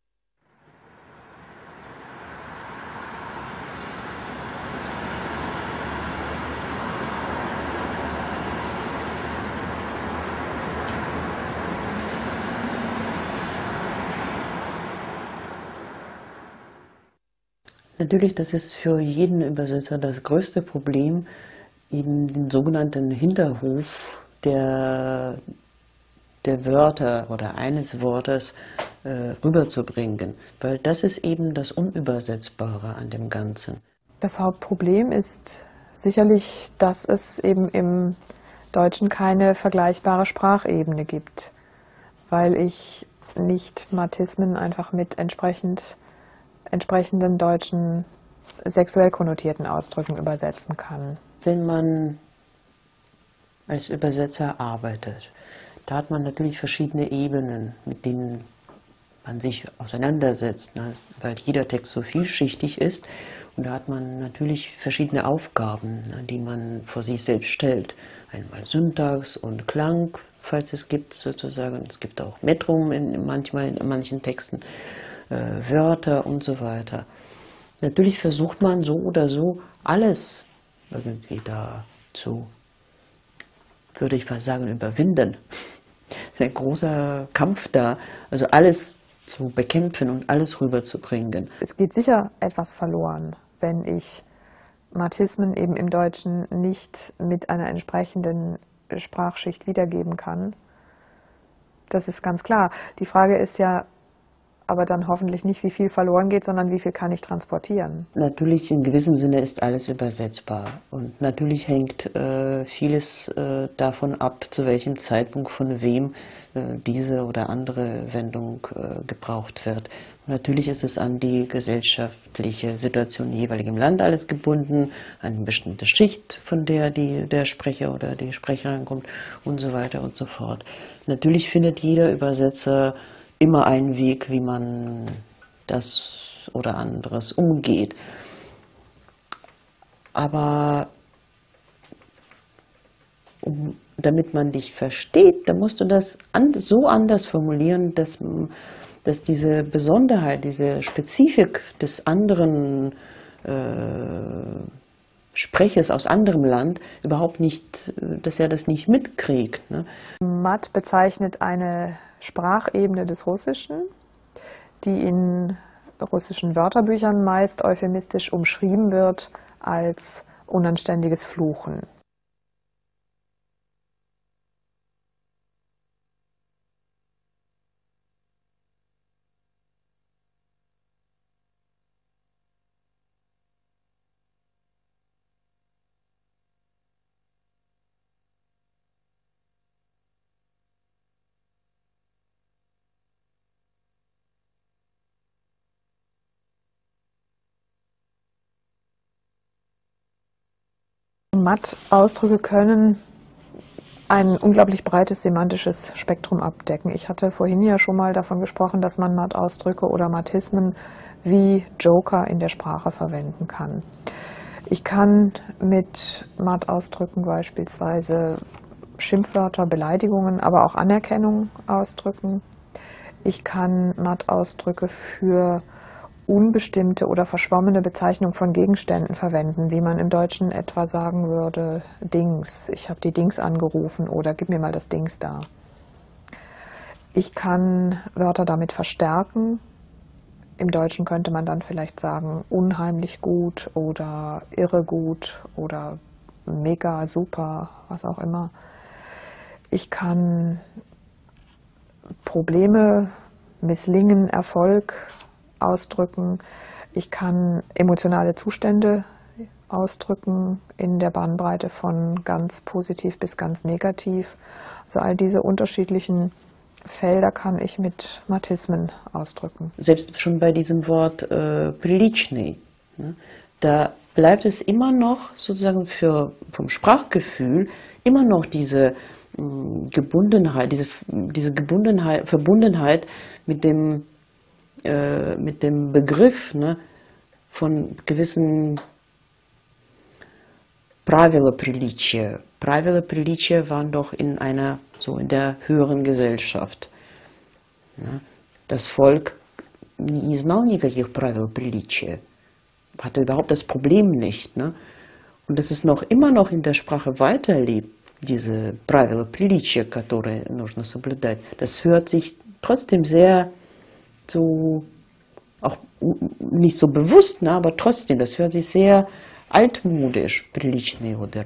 Natürlich, das ist für jeden Übersetzer das größte Problem, eben den sogenannten Hinterhof der, der Wörter oder eines Wortes äh, rüberzubringen, weil das ist eben das Unübersetzbare an dem Ganzen. Das Hauptproblem ist sicherlich, dass es eben im Deutschen keine vergleichbare Sprachebene gibt, weil ich nicht Martismen einfach mit entsprechend, entsprechenden deutschen sexuell konnotierten Ausdrücken übersetzen kann. Wenn man als Übersetzer arbeitet, da hat man natürlich verschiedene Ebenen, mit denen man sich auseinandersetzt, ne? Weil jeder Text so vielschichtig ist. Und da hat man natürlich verschiedene Aufgaben, ne, die man vor sich selbst stellt. Einmal Syntax und Klang, falls es gibt sozusagen. Es gibt auch Metrum in, manchmal in manchen Texten, äh, Wörter und so weiter. Natürlich versucht man so oder so alles irgendwie da zu, würde ich fast sagen, überwinden. Es ist ein großer Kampf da, also alles zu bekämpfen und alles rüberzubringen. Es geht sicher etwas verloren, wenn ich Martismen eben im Deutschen nicht mit einer entsprechenden Sprachschicht wiedergeben kann. Das ist ganz klar. Die Frage ist ja aber dann hoffentlich nicht, wie viel verloren geht, sondern wie viel kann ich transportieren. Natürlich, in gewissem Sinne ist alles übersetzbar. Und natürlich hängt äh, vieles äh, davon ab, zu welchem Zeitpunkt von wem äh, diese oder andere Wendung äh, gebraucht wird. Und natürlich ist es an die gesellschaftliche Situation im jeweiligen Land alles gebunden, an eine bestimmte Schicht, von der die, der Sprecher oder die Sprecherin kommt und so weiter und so fort. Natürlich findet jeder Übersetzer immer einen Weg, wie man das oder anderes umgeht. Aber um, damit man dich versteht, dann musst du das an, so anders formulieren, dass, dass diese Besonderheit, diese Spezifik des anderen äh, Sprechers aus anderem Land überhaupt nicht, dass er das nicht mitkriegt. Ne? Mat bezeichnet eine Sprachebene des Russischen, die in russischen Wörterbüchern meist euphemistisch umschrieben wird als unanständiges Fluchen. Mat-Ausdrücke können ein unglaublich breites semantisches Spektrum abdecken. Ich hatte vorhin ja schon mal davon gesprochen, dass man Mat-Ausdrücke oder Matismen wie Joker in der Sprache verwenden kann. Ich kann mit Mat-Ausdrücken beispielsweise Schimpfwörter, Beleidigungen, aber auch Anerkennung ausdrücken. Ich kann Mat-Ausdrücke für unbestimmte oder verschwommene Bezeichnung von Gegenständen verwenden, wie man im Deutschen etwa sagen würde, Dings, ich habe die Dings angerufen oder gib mir mal das Dings da. Ich kann Wörter damit verstärken. Im Deutschen könnte man dann vielleicht sagen, unheimlich gut oder irre gut oder mega, super, was auch immer. Ich kann Probleme, Misslingen, Erfolg ausdrücken. Ich kann emotionale Zustände ausdrücken in der Bandbreite von ganz positiv bis ganz negativ. Also all diese unterschiedlichen Felder kann ich mit Matismen ausdrücken. Selbst schon bei diesem Wort äh, приличный, ne, da bleibt es immer noch sozusagen für, vom Sprachgefühl immer noch diese mh, Gebundenheit, diese, diese Gebundenheit, Verbundenheit mit dem mit dem Begriff, ne, von gewissen Правила приличия. Правила приличия waren doch in einer, so in der höheren Gesellschaft. Ne? Das Volk не знал никаких правил приличия, hatte überhaupt das Problem nicht. Ne? Und dass es noch immer noch in der Sprache weiterlebt, diese правила приличия, которые нужно соблюдать, das hört sich trotzdem sehr so, auch nicht so bewusst, ne, aber trotzdem, das hört sich sehr altmodisch, приличный oder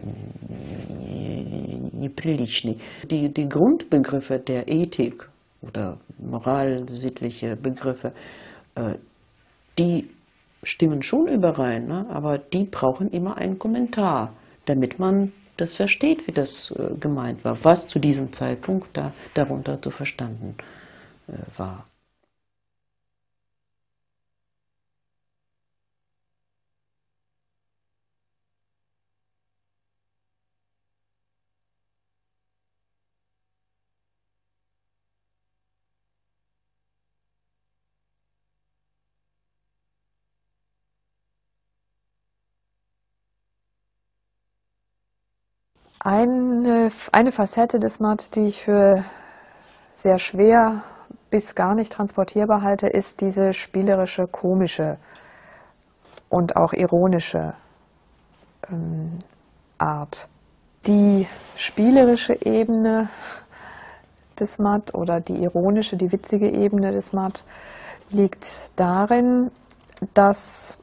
неприличный. Die, die Grundbegriffe der Ethik oder moral-sittliche Begriffe, äh, die stimmen schon überein, ne, aber die brauchen immer einen Kommentar, damit man das versteht, wie das äh, gemeint war, was zu diesem Zeitpunkt da, darunter zu verstanden äh, war. Eine, eine Facette des Mat, die ich für sehr schwer bis gar nicht transportierbar halte, ist diese spielerische, komische und auch ironische ähm, Art. Die spielerische Ebene des Mat oder die ironische, die witzige Ebene des Mat liegt darin, dass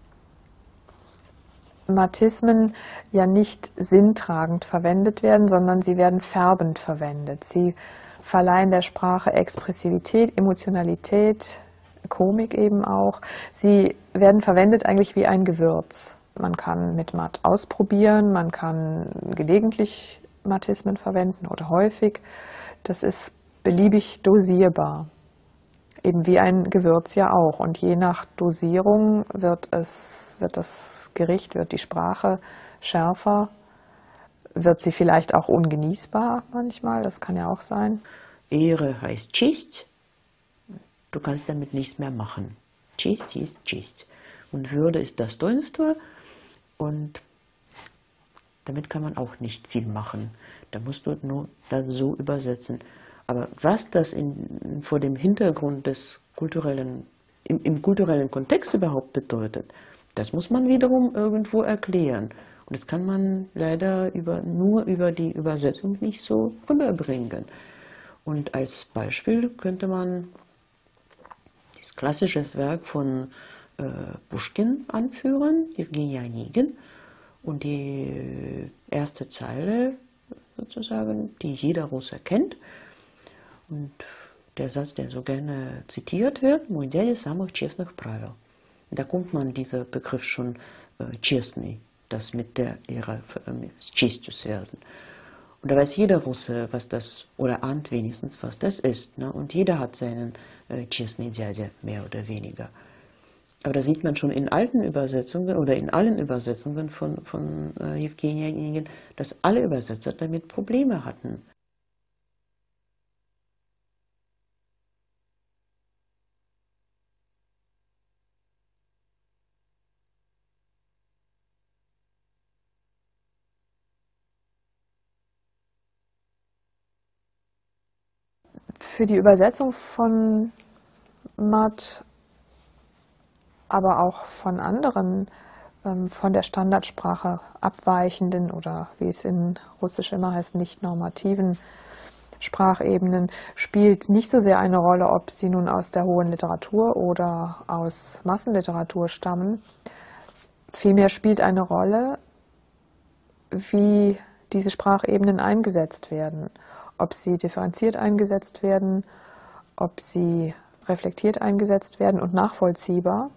Matismen ja nicht sinntragend verwendet werden, sondern sie werden färbend verwendet. Sie verleihen der Sprache Expressivität, Emotionalität, Komik eben auch. Sie werden verwendet eigentlich wie ein Gewürz. Man kann mit Mat ausprobieren, man kann gelegentlich Matismen verwenden oder häufig. Das ist beliebig dosierbar. Eben wie ein Gewürz ja auch. Und je nach Dosierung wird es, wird das Gericht, wird die Sprache schärfer, wird sie vielleicht auch ungenießbar manchmal, das kann ja auch sein. Ehre heißt Честь, du kannst damit nichts mehr machen. Честь ist Честь. Und Würde ist Достоинство und damit kann man auch nicht viel machen. Da musst du nur das so übersetzen. Aber was das in, vor dem Hintergrund des kulturellen, im, im kulturellen Kontext überhaupt bedeutet, das muss man wiederum irgendwo erklären. Und das kann man leider über, nur über die Übersetzung nicht so rüberbringen. Und als Beispiel könnte man das klassische Werk von äh, Puschkin anführen, Jewgeni Onegin. Und die erste Zeile sozusagen, die jeder Russe kennt. Und der Satz, der so gerne zitiert wird, «Мой дядя самых честных правил». Da kommt man dieser Begriff schon äh, честный, das mit der Ehre, äh, mit честью связан. Und da weiß jeder Russe, was das, oder ahnt wenigstens, was das ist. Ne? Und jeder hat seinen äh, честный дядя, mehr oder weniger. Aber da sieht man schon in alten Übersetzungen oder in allen Übersetzungen von, von äh, Jewgeni Onegin, dass alle Übersetzer damit Probleme hatten. Für die Übersetzung von Mat, aber auch von anderen, ähm, von der Standardsprache abweichenden oder wie es in Russisch immer heißt, nicht normativen Sprachebenen, spielt nicht so sehr eine Rolle, ob sie nun aus der hohen Literatur oder aus Massenliteratur stammen. Vielmehr spielt eine Rolle, wie diese Sprachebenen eingesetzt werden. Ob sie differenziert eingesetzt werden, ob sie reflektiert eingesetzt werden und nachvollziehbar,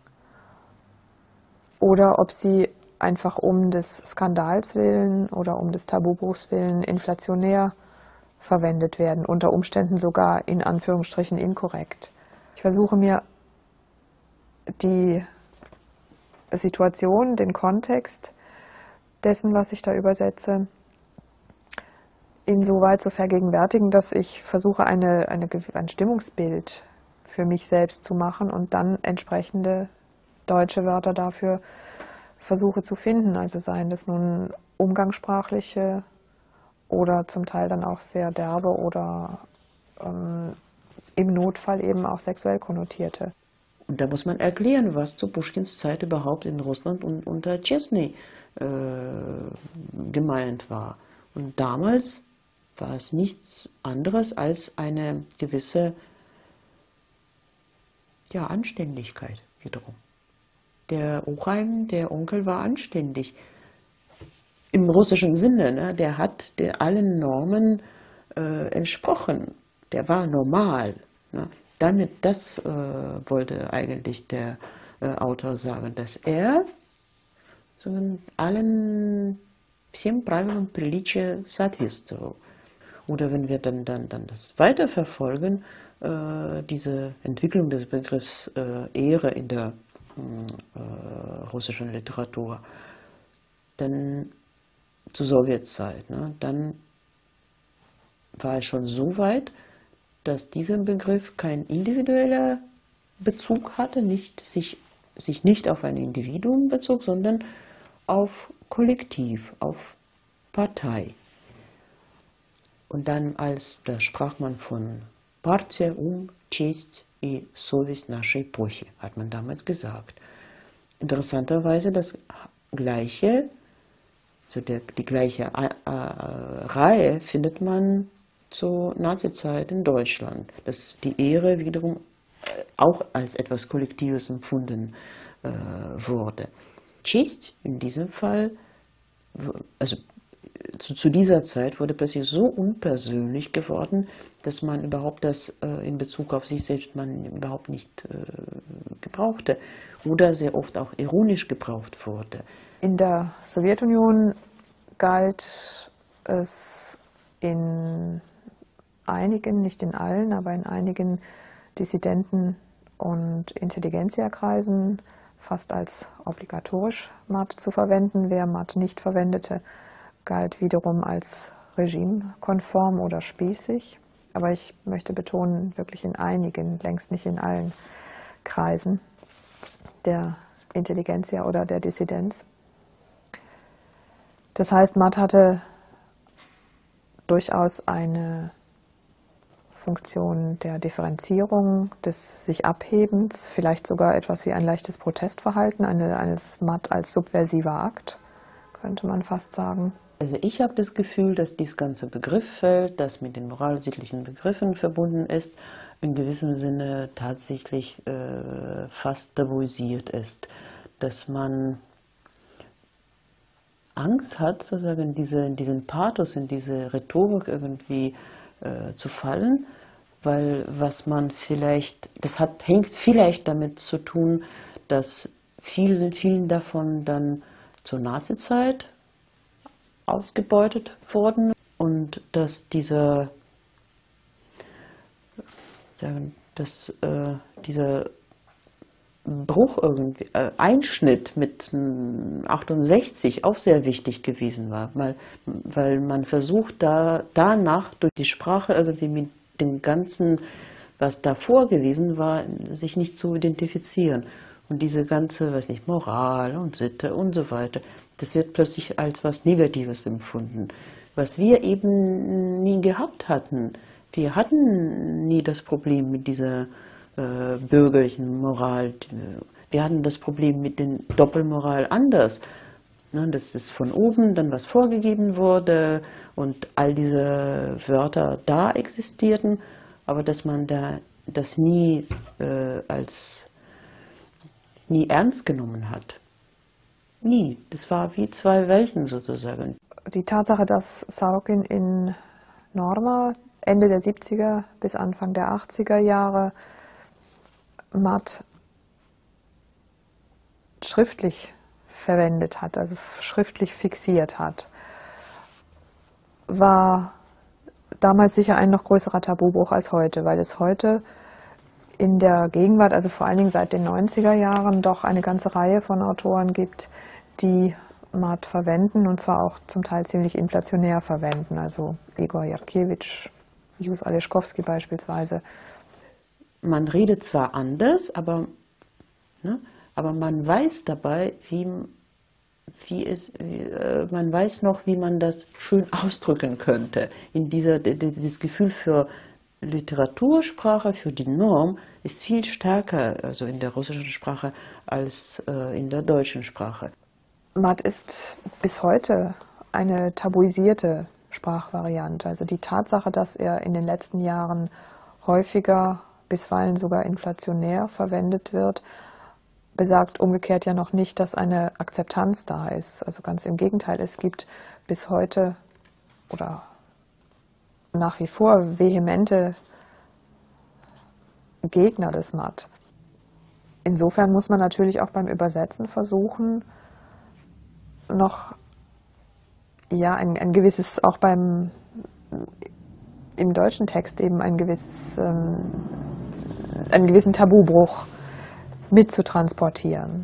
oder ob sie einfach um des Skandals willen oder um des Tabubruchs willen inflationär verwendet werden, unter Umständen sogar in Anführungsstrichen inkorrekt. Ich versuche mir die Situation, den Kontext dessen, was ich da übersetze, insoweit zu vergegenwärtigen, dass ich versuche, eine, eine, ein Stimmungsbild für mich selbst zu machen und dann entsprechende deutsche Wörter dafür versuche zu finden. Also seien das nun umgangssprachliche oder zum Teil dann auch sehr derbe oder ähm, im Notfall eben auch sexuell konnotierte. Und da muss man erklären, was zu Puschkins Zeit überhaupt in Russland und unter Čestný äh, gemeint war. Und damals war es nichts anderes als eine gewisse ja, Anständigkeit wiederum. Der Oheim, der Onkel, war anständig. Im russischen Sinne, ne? Der hat der allen Normen äh, entsprochen. Der war normal. Ne? Damit, das äh, wollte eigentlich der äh, Autor sagen, dass er so allen всем правилам приличия соответствовал. Oder wenn wir dann, dann, dann das weiterverfolgen, äh, diese Entwicklung des Begriffs äh, Ehre in der äh, russischen Literatur, dann zur Sowjetzeit, ne, dann war es schon so weit, dass dieser Begriff kein individueller Bezug hatte, nicht, sich, sich nicht auf ein Individuum bezog, sondern auf Kollektiv, auf Partei. Und dann, als, da sprach man von Партия, Ум, Честь и Совесть нашей Эпохи, hat man damals gesagt. Interessanterweise das gleiche, also der, die gleiche äh, äh, Reihe findet man zur Nazizeit in Deutschland, dass die Ehre wiederum auch als etwas Kollektives empfunden äh, wurde. Честь in diesem Fall, also zu, zu dieser Zeit wurde plötzlich so unpersönlich geworden, dass man überhaupt das äh, in Bezug auf sich selbst man überhaupt nicht äh, gebrauchte oder sehr oft auch ironisch gebraucht wurde. In der Sowjetunion galt es in einigen, nicht in allen, aber in einigen Dissidenten- und Intelligenzierkreisen fast als obligatorisch Mat zu verwenden. Wer Mat nicht verwendete, galt wiederum als regimekonform oder spießig. Aber ich möchte betonen, wirklich in einigen, längst nicht in allen Kreisen der Intelligenzia oder der Dissidenz. Das heißt, Mat hatte durchaus eine Funktion der Differenzierung, des sich Abhebens, vielleicht sogar etwas wie ein leichtes Protestverhalten, eine, eines Mat als subversiver Akt, könnte man fast sagen. Also ich habe das Gefühl, dass dieses ganze Begriffsfeld, das mit den moralsittlichen Begriffen verbunden ist, in gewissem Sinne tatsächlich äh, fast tabuisiert ist. Dass man Angst hat, sozusagen in, diese, in diesen Pathos, in diese Rhetorik irgendwie äh, zu fallen, weil was man vielleicht, das hat, hängt vielleicht damit zu tun, dass vielen, vielen davon dann zur Nazizeit ausgebeutet wurden und dass dieser, sagen, dass, äh, dieser Bruch irgendwie, äh, Einschnitt mit achtundsechzig auch sehr wichtig gewesen war, weil, weil man versucht, da, danach durch die Sprache irgendwie mit dem Ganzen, was davor gewesen war, sich nicht zu identifizieren. Und diese ganze, weiß nicht, Moral und Sitte und so weiter, das wird plötzlich als was Negatives empfunden, was wir eben nie gehabt hatten. Wir hatten nie das Problem mit dieser äh, bürgerlichen Moral. Wir hatten das Problem mit der Doppelmoral anders. Ne, dass es von oben dann was vorgegeben wurde und all diese Wörter da existierten, aber dass man da das nie äh, als nie ernst genommen hat. Nie. Das war wie zwei Welten sozusagen. Die Tatsache, dass Sorokin in Norma Ende der siebziger bis Anfang der achtziger Jahre Mat schriftlich verwendet hat, also schriftlich fixiert hat, war damals sicher ein noch größerer Tabubruch als heute, weil es heute in der Gegenwart, also vor allen Dingen seit den neunziger Jahren, doch eine ganze Reihe von Autoren gibt, die Mat verwenden und zwar auch zum Teil ziemlich inflationär verwenden, also Igor Jarkiewicz, Jus Aleschkowski beispielsweise. Man redet zwar anders, aber, ne, aber man weiß dabei, wie, wie es, wie, äh, man weiß noch, wie man das schön ausdrücken könnte. In dieser, dieses Gefühl für Literatursprache, für die Norm, ist viel stärker, also in der russischen Sprache, als äh, in der deutschen Sprache. Mat ist bis heute eine tabuisierte Sprachvariante. Also die Tatsache, dass er in den letzten Jahren häufiger, bisweilen sogar inflationär verwendet wird, besagt umgekehrt ja noch nicht, dass eine Akzeptanz da ist. Also ganz im Gegenteil, es gibt bis heute oder nach wie vor vehemente Gegner des Mat. Insofern muss man natürlich auch beim Übersetzen versuchen, noch ja, ein, ein gewisses, auch beim, im deutschen Text eben ein gewisses, ähm, einen gewissen Tabubruch mitzutransportieren.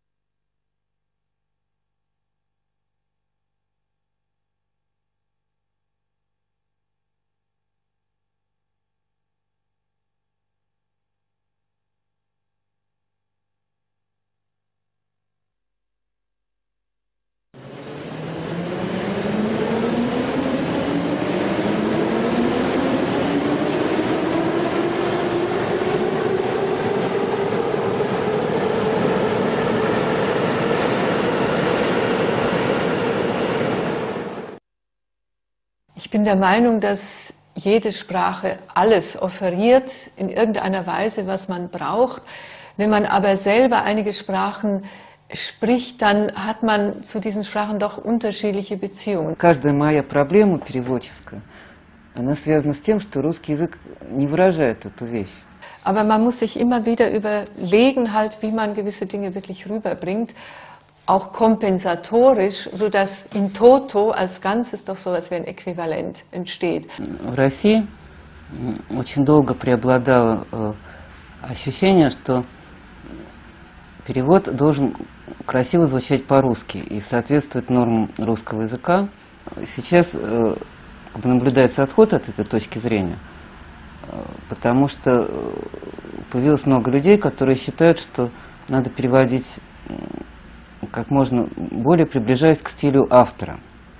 Ich bin der Meinung, dass jede Sprache alles offeriert, in irgendeiner Weise, was man braucht. Wenn man aber selber einige Sprachen spricht, dann hat man zu diesen Sprachen doch unterschiedliche Beziehungen. Каждая моя проблема переводческая, она связана с тем, что русский язык не выражает эту вещь. Aber man muss sich immer wieder überlegen, halt, wie man gewisse Dinge wirklich rüberbringt, auch kompensatorisch, sodass in toto als Ganzes doch sowas wie ein Äquivalent entsteht. В России очень долго преобладало ощущение, что перевод должен красиво звучать по-русски и соответствовать нормам русского языка. Сейчас наблюдается отход от этой точки зрения, потому что появилось много людей, которые считают, что надо переводить как можно более, приближаясь к стилю автора.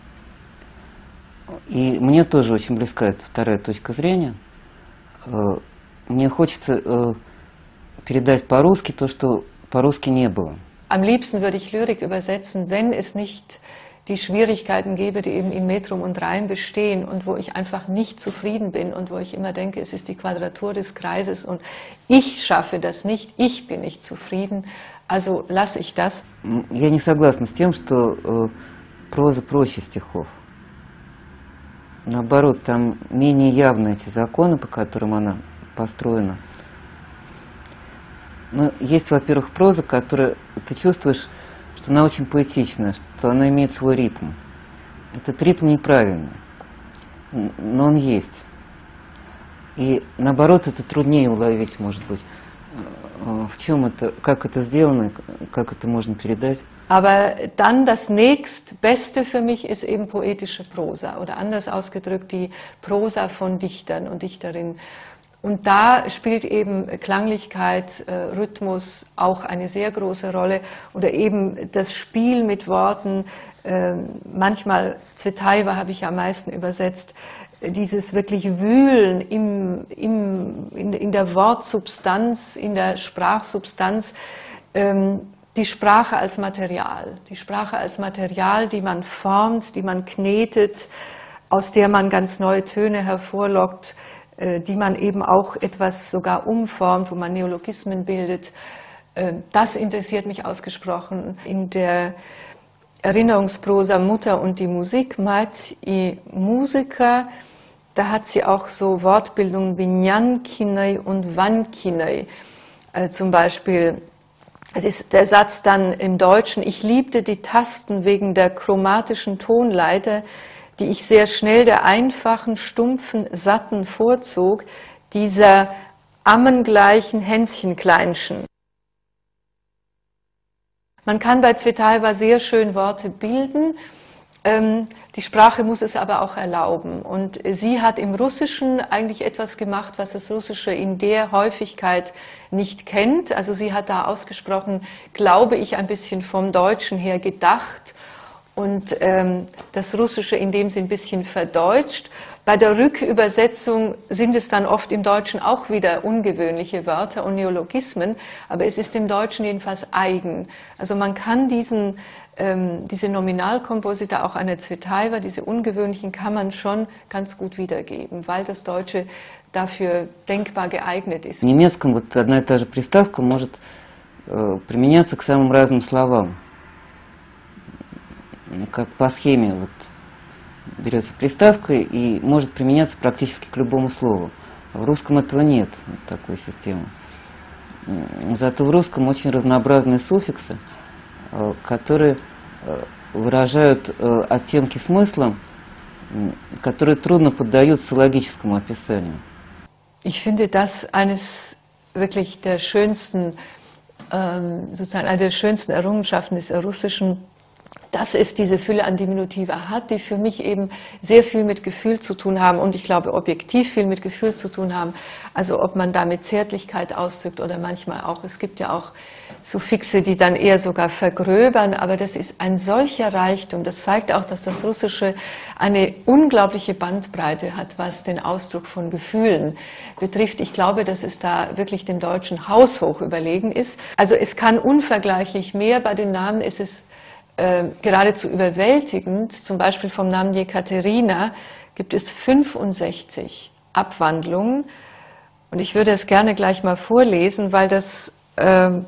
И мне тоже очень близка эта вторая точка зрения. Мне хочется передать по-русски то, что по-русски не было. Am liebsten würde ich Lyrik übersetzen, wenn es nicht die Schwierigkeiten gäbe, die eben in Metrum und Reim bestehen und wo ich einfach nicht zufrieden bin und wo ich immer denke, es ist die Quadratur des Kreises und ich schaffe das nicht, ich bin nicht zufrieden, also lasse ich das. Я не согласна с тем, что э, проза проще стихов. Наоборот, там менее явны эти законы, по которым она построена. Но есть, во-первых, проза, которая ты чувствуешь, что она очень поэтичная, что она имеет свой ритм. Этот ритм неправильный, но он есть. И наоборот, это trudнее уловить, может быть. В чем это, как это сделано, как это можно передать? Aber dann das nächstbeste für mich ist eben poetische Prosa oder anders ausgedrückt die Prosa von Dichtern und Dichterinnen. Und da spielt eben Klanglichkeit, äh, Rhythmus auch eine sehr große Rolle oder eben das Spiel mit Worten. Äh, manchmal, Cvetaiva habe ich am meisten übersetzt, dieses wirklich Wühlen im, im, in, in der Wortsubstanz, in der Sprachsubstanz, ähm, die Sprache als Material, die Sprache als Material, die man formt, die man knetet, aus der man ganz neue Töne hervorlockt, die man eben auch etwas sogar umformt, wo man Neologismen bildet. Das interessiert mich ausgesprochen. In der Erinnerungsprosa Mutter und die Musik, Mать и Musiker, da hat sie auch so Wortbildungen wie Njankinai und Vankinai. Zum Beispiel, es ist der Satz dann im Deutschen, ich liebte die Tasten wegen der chromatischen Tonleiter, die ich sehr schnell der einfachen, stumpfen, satten vorzog, dieser ammengleichen Hänschenkleinschen. Man kann bei Cvetaiva sehr schön Worte bilden, ähm, die Sprache muss es aber auch erlauben. Und sie hat im Russischen eigentlich etwas gemacht, was das Russische in der Häufigkeit nicht kennt. Also sie hat da ausgesprochen, glaube ich, ein bisschen vom Deutschen her gedacht und ähm, das Russische in dem Sinn ein bisschen verdeutscht. Bei der Rückübersetzung sind es dann oft im Deutschen auch wieder ungewöhnliche Wörter und Neologismen, aber es ist im Deutschen jedenfalls eigen. Also man kann diesen, ähm, diese Nominalkomposita auch einer Cvetaiva, diese ungewöhnlichen, kann man schon ganz gut wiedergeben, weil das Deutsche dafür denkbar geeignet ist. В немецком вот одна и та же приставка может э, применяться к самым разным словам. Как по схеме вот берется приставка и может применяться практически к любому слову. В русском этого нет, вот такой системы. Зато в русском очень разнообразные суффиксы, которые выражают э, оттенки смысла, которые трудно поддаются логическому описанию. Ich finde das eines wirklich der schönsten, ähm, sozusagen eine der schönsten Errungenschaften des Russischen, dass es diese Fülle an Diminutiva hat, die für mich eben sehr viel mit Gefühl zu tun haben und ich glaube objektiv viel mit Gefühl zu tun haben. Also ob man damit Zärtlichkeit ausdrückt oder manchmal auch, es gibt ja auch Suffixe, die dann eher sogar vergröbern, aber das ist ein solcher Reichtum. Das zeigt auch, dass das Russische eine unglaubliche Bandbreite hat, was den Ausdruck von Gefühlen betrifft. Ich glaube, dass es da wirklich dem Deutschen haushoch überlegen ist. Also es kann unvergleichlich mehr. Bei den Namen ist es Äh, geradezu überwältigend. Zum Beispiel vom Namen Jekaterina gibt es fünfundsechzig Abwandlungen und ich würde es gerne gleich mal vorlesen, weil das äh,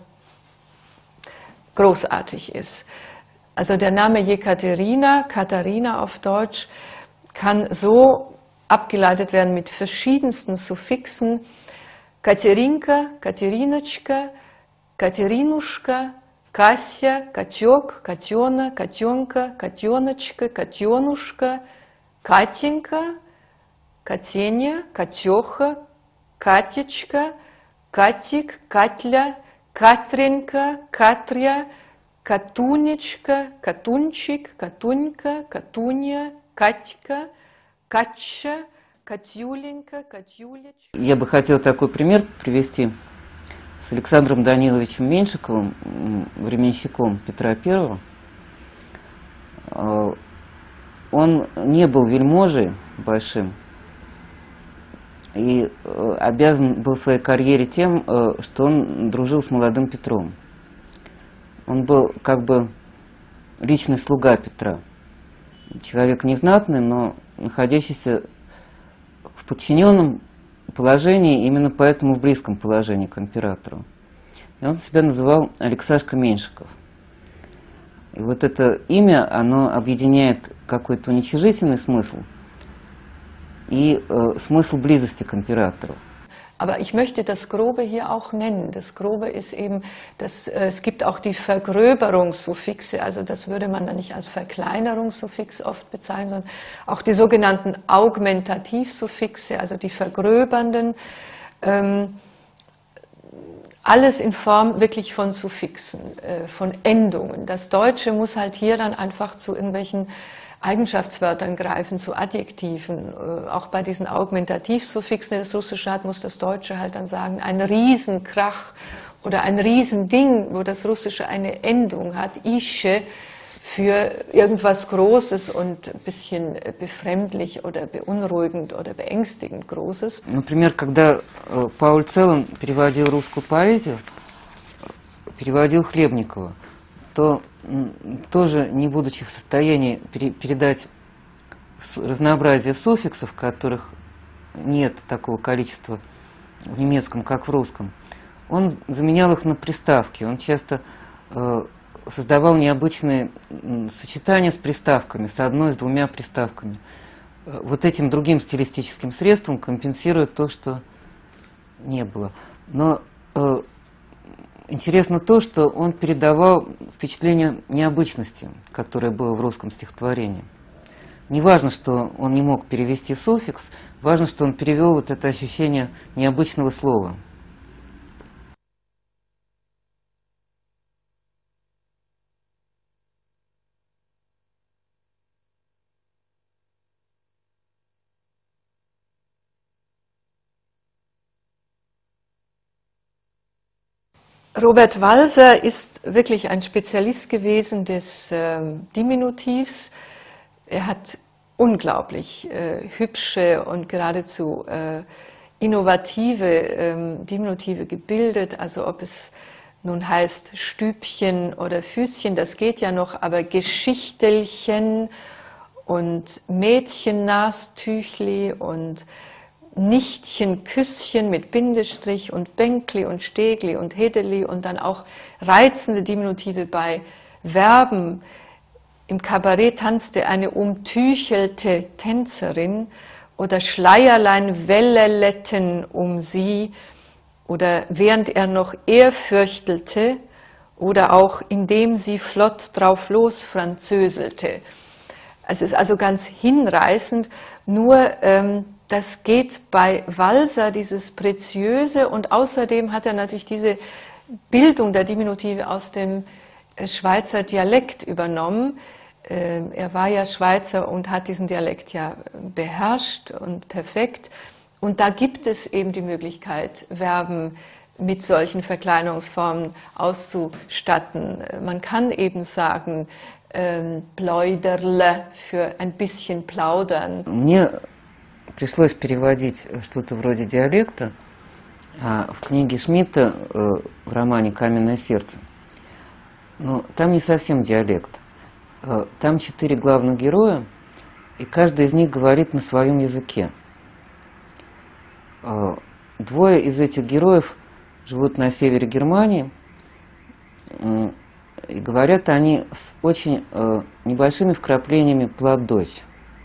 großartig ist. Also der Name Jekaterina, Katharina auf Deutsch, kann so abgeleitet werden mit verschiedensten Suffixen. Katerinka, Katerinочка, Katerinuschka, Кася, Катек, Катена, Катенка, Катеночка, Катенушка, Катенька, Катеня, Катеха, Катечка, Катик, Катля, Катринка, Катря, Катунечка, Катунчик, Катунька, Катунья, Катька, Катча, Катюленька, Катюлечка. Я бы хотел такой пример привести с Александром Даниловичем Меньшиковым, временщиком Петра Первого. Он не был вельможей большим и обязан был своей карьере тем, что он дружил с молодым Петром. Он был как бы личный слуга Петра. Человек незнатный, но находящийся в подчиненном положении, именно поэтому в близком положении к императору. И он себя называл Алексашка Меньшиков. И вот это имя, оно объединяет какой-то уничижительный смысл и äh, смысл близости к императору. Aber ich möchte das Grobe hier auch nennen. Das Grobe ist eben, dass, äh, es gibt auch die Vergröberungssuffixe, also das würde man dann nicht als Verkleinerungssuffix oft bezeichnen, sondern auch die sogenannten Augmentativsuffixe, also die vergröbernden, ähm, alles in Form wirklich von Suffixen, äh, von Endungen. Das Deutsche muss halt hier dann einfach zu irgendwelchen Eigenschaftswörtern greifen, zu Adjektiven. Auch bei diesen Augmentativsuffixen, die das Russische hat, muss das Deutsche halt dann sagen, ein Riesenkrach oder ein Riesending, wo das Russische eine Endung hat, ische, für irgendwas Großes und ein bisschen befremdlich oder beunruhigend oder beängstigend Großes. Например, когда Пауль Целен переводил русскую поэзию, переводил Хлебникова, то тоже не будучи в состоянии пере передать разнообразие суффиксов, которых нет такого количества в немецком, как в русском, он заменял их на приставки. Он часто э, создавал необычные сочетания с приставками, с одной, с двумя приставками. Вот этим другим стилистическим средством компенсирует то, что не было. Но э, интересно то, что он передавал впечатление необычности, которое было в русском стихотворении. Не важно, что он не мог перевести суффикс, важно, что он перевел вот это ощущение необычного слова. Robert Walser ist wirklich ein Spezialist gewesen des äh, Diminutivs. Er hat unglaublich äh, hübsche und geradezu äh, innovative äh, Diminutive gebildet. Also ob es nun heißt Stübchen oder Füßchen, das geht ja noch, aber Geschichtelchen und Mädchennastüchli und Nichtchen, Küsschen mit Bindestrich und Bänkli und Stegli und Hedeli und dann auch reizende Diminutive bei Verben. Im Kabarett tanzte eine umtüchelte Tänzerin oder Schleierlein welleletten um sie oder während er noch ehrfürchtelte oder auch indem sie flott drauf los französelte. Es ist also ganz hinreißend, nur ähm, das geht bei Walser, dieses Preziöse, und außerdem hat er natürlich diese Bildung der Diminutive aus dem Schweizer Dialekt übernommen. Ähm, er war ja Schweizer und hat diesen Dialekt ja beherrscht und perfekt. Und da gibt es eben die Möglichkeit, Verben mit solchen Verkleinerungsformen auszustatten. Man kann eben sagen, ähm, Pläuderle für ein bisschen plaudern. Мне пришлось переводить что-то вроде диалекта, а в книге Шмидта, в романе «Каменное сердце», но там не совсем диалект. Там четыре главных героя, и каждый из них говорит на своем языке. Двое из этих героев живут на севере Германии, и говорят они с очень небольшими вкраплениями плат-дойч.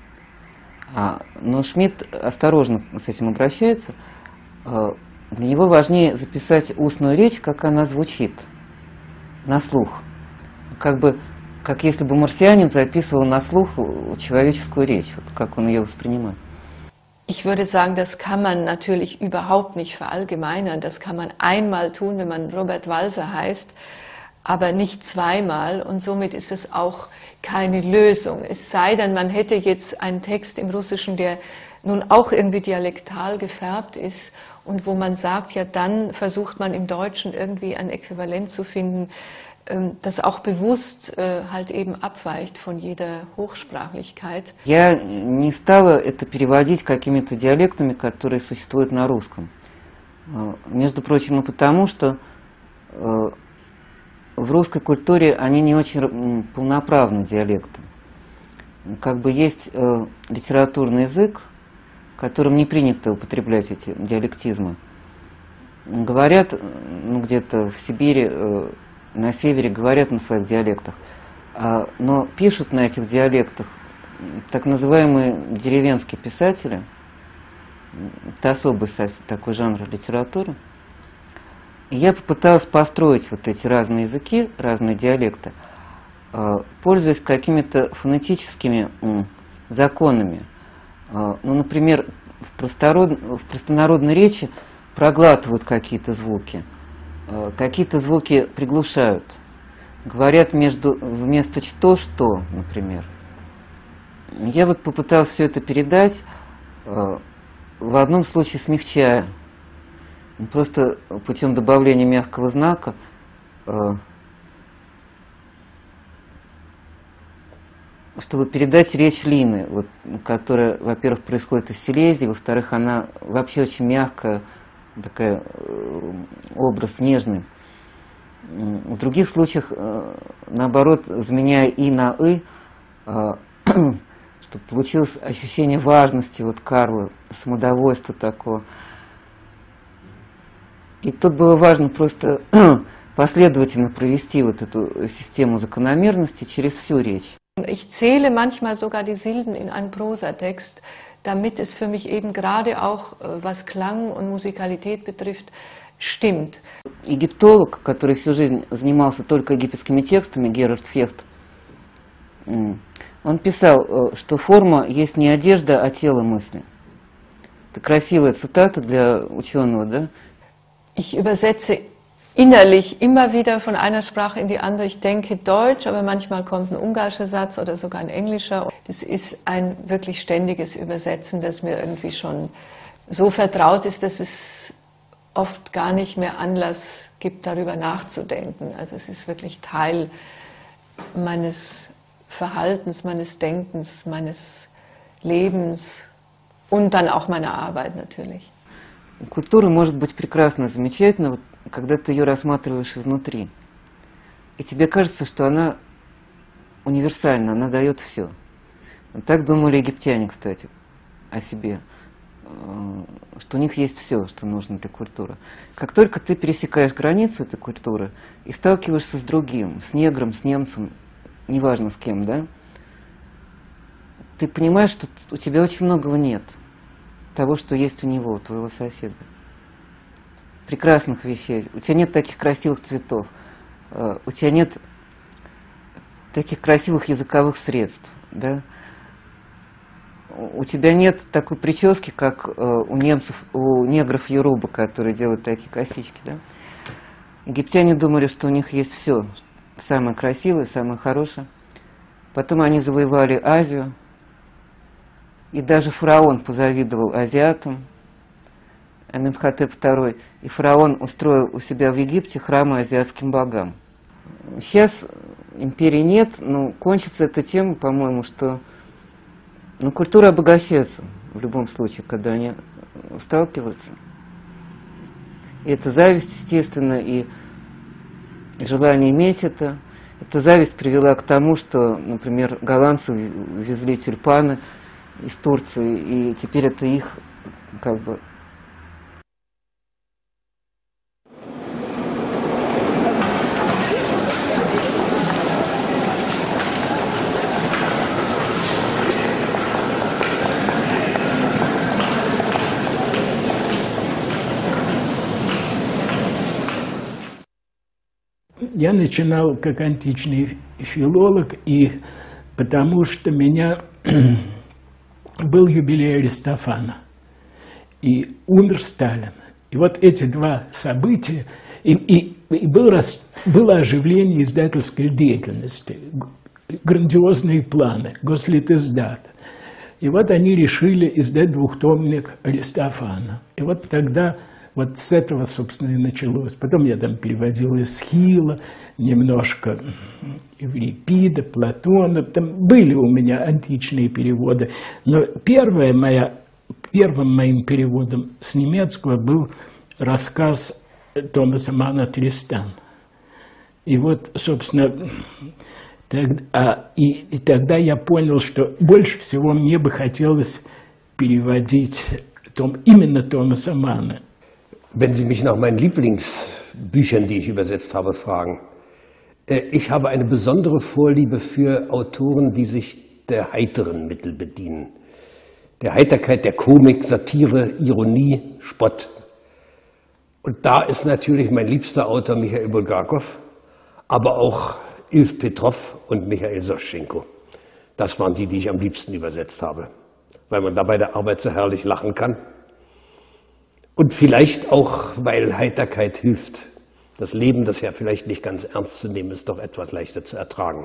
Но Шмидт осторожно с этим обращается. Для него важнее записать устную речь, как она звучит, на слух. Как бы, как если бы марсианин записывал на слух человеческую речь, вот как он ее воспринимает. Ich würde sagen, das kann man natürlich überhaupt nicht verallgemeinern. Das kann man einmal tun, wenn man Robert Walser heißt, aber nicht zweimal. Und somit ist es auch keine Lösung. Es sei denn, man hätte jetzt einen Text im Russischen, der nun auch irgendwie dialektal gefärbt ist und wo man sagt, ja, dann versucht man im Deutschen irgendwie ein Äquivalent zu finden, das auch bewusst halt eben abweicht von jeder Hochsprachlichkeit. Я не стала это переводить какими-то диалектами, которые существуют на русском. Между прочим, и потому, что в русской культуре они не очень полноправны, диалекты. Как бы есть литературный язык, которым не принято употреблять эти диалектизмы. Говорят, ну, где-то в Сибири, на севере говорят на своих диалектах, но пишут на этих диалектах так называемые деревенские писатели. Это особый такой жанр литературы. И я попыталась построить вот эти разные языки, разные диалекты, пользуясь какими-то фонетическими законами. Ну, например, в, простород... в простонародной речи проглатывают какие-то звуки, какие-то звуки приглушают. Говорят между, вместо «что» «что», например. Я вот попыталась все это передать, в одном случае смягчая, просто путем добавления мягкого знака, чтобы передать речь Лины, вот, которая, во-первых, происходит из Силезии, во-вторых, она вообще очень мягкая, такая, образ нежный. В других случаях, наоборот, заменяя «и» на «ы», чтобы получилось ощущение важности вот Карла, самодовольства такого. И тут было важно просто последовательно провести вот эту систему закономерности через всю речь. Ich zähle manchmal sogar die Silben in einen Prosatext, damit es für mich eben gerade auch, was Klang und Musikalität betrifft, stimmt. Египтолог, который всю жизнь занимался только египетскими текстами, Герард Фехт, он писал, что форма есть не одежда, а тело мысли. Это красивая цитата для ученого, да? Ich übersetze innerlich immer wieder von einer Sprache in die andere. Ich denke Deutsch, aber manchmal kommt ein ungarischer Satz oder sogar ein englischer. Das ist ein wirklich ständiges Übersetzen, das mir irgendwie schon so vertraut ist, dass es oft gar nicht mehr Anlass gibt, darüber nachzudenken. Also es ist wirklich Teil meines Verhaltens, meines Denkens, meines Lebens und dann auch meiner Arbeit natürlich. Культура может быть прекрасна, замечательна, вот, когда ты ее рассматриваешь изнутри. И тебе кажется, что она универсальна, она дает все. Вот так думали египтяне, кстати, о себе, что у них есть все, что нужно для культуры. Как только ты пересекаешь границу этой культуры и сталкиваешься с другим, с негром, с немцем, неважно с кем, да, ты понимаешь, что у тебя очень многого нет. Того, что есть у него, у твоего соседа. Прекрасных вещей. У тебя нет таких красивых цветов. у тебя нет таких красивых языковых средств, да? У тебя нет такой прически, как у немцев, у негров Йоруба, которые делают такие косички, да? Египтяне думали, что у них есть все самое красивое, самое хорошее. Потом они завоевали Азию, и даже фараон позавидовал азиатам, Аменхотеп второй, и фараон устроил у себя в Египте храмы азиатским богам. Сейчас империи нет, но кончится это тем, по-моему, что ну, культура обогащается в любом случае, когда они сталкиваются. И это зависть, естественно, и желание иметь это. Эта зависть привела к тому, что, например, голландцы везли тюльпаны из Турции, и теперь это их как бы... Я начинал как античный филолог, и потому что меня был юбилей Аристофана, и умер Сталин. И вот эти два события, и, и, и был рас, было оживление издательской деятельности, грандиозные планы, Гослитиздат. И вот они решили издать двухтомник Аристофана. И вот тогда... Вот с этого, собственно, и началось. Потом я там переводил Эсхила, немножко Еврипида, Платона. Там были у меня античные переводы. Но первая моя, первым моим переводом с немецкого был рассказ Томаса Манна «Тристан». И вот, собственно, тогда, и, и тогда я понял, что больше всего мне бы хотелось переводить том, именно Томаса Манна. Wenn Sie mich nach meinen Lieblingsbüchern, die ich übersetzt habe, fragen, ich habe eine besondere Vorliebe für Autoren, die sich der heiteren Mittel bedienen. Der Heiterkeit, der Komik, Satire, Ironie, Spott. Und da ist natürlich mein liebster Autor Michail Bulgakov, aber auch Ilf Petrov und Michail Soschenko. Das waren die, die ich am liebsten übersetzt habe, weil man da bei der Arbeit so herrlich lachen kann. Und vielleicht auch, weil Heiterkeit hilft, das Leben, das ja vielleicht nicht ganz ernst zu nehmen ist, doch etwas leichter zu ertragen.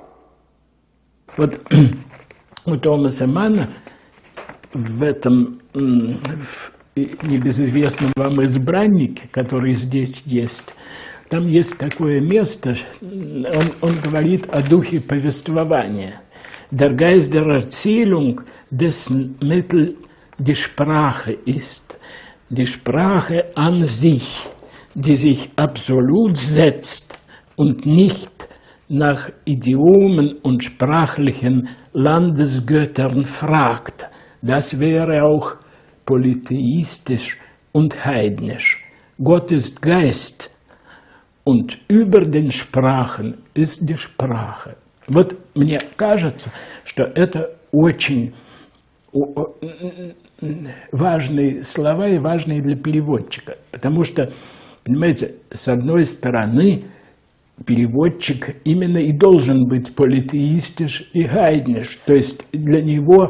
Вот у Томаса Манна в этом в небезызвестном вам избраннике, который здесь есть, там есть такое место, он, он говорит о духе повествования. Der Geist der Erzählung, dessen Mittel die Sprache ist. Die Sprache an sich, die sich absolut setzt und nicht nach Idiomen und sprachlichen Landesgöttern fragt, das wäre auch polytheistisch und heidnisch. Gott ist Geist und über den Sprachen ist die Sprache. Вот мне кажется, что это очень важные слова и важные для переводчика. Потому что, понимаете, с одной стороны, переводчик именно и должен быть политеистиш и гайдниш. То есть для него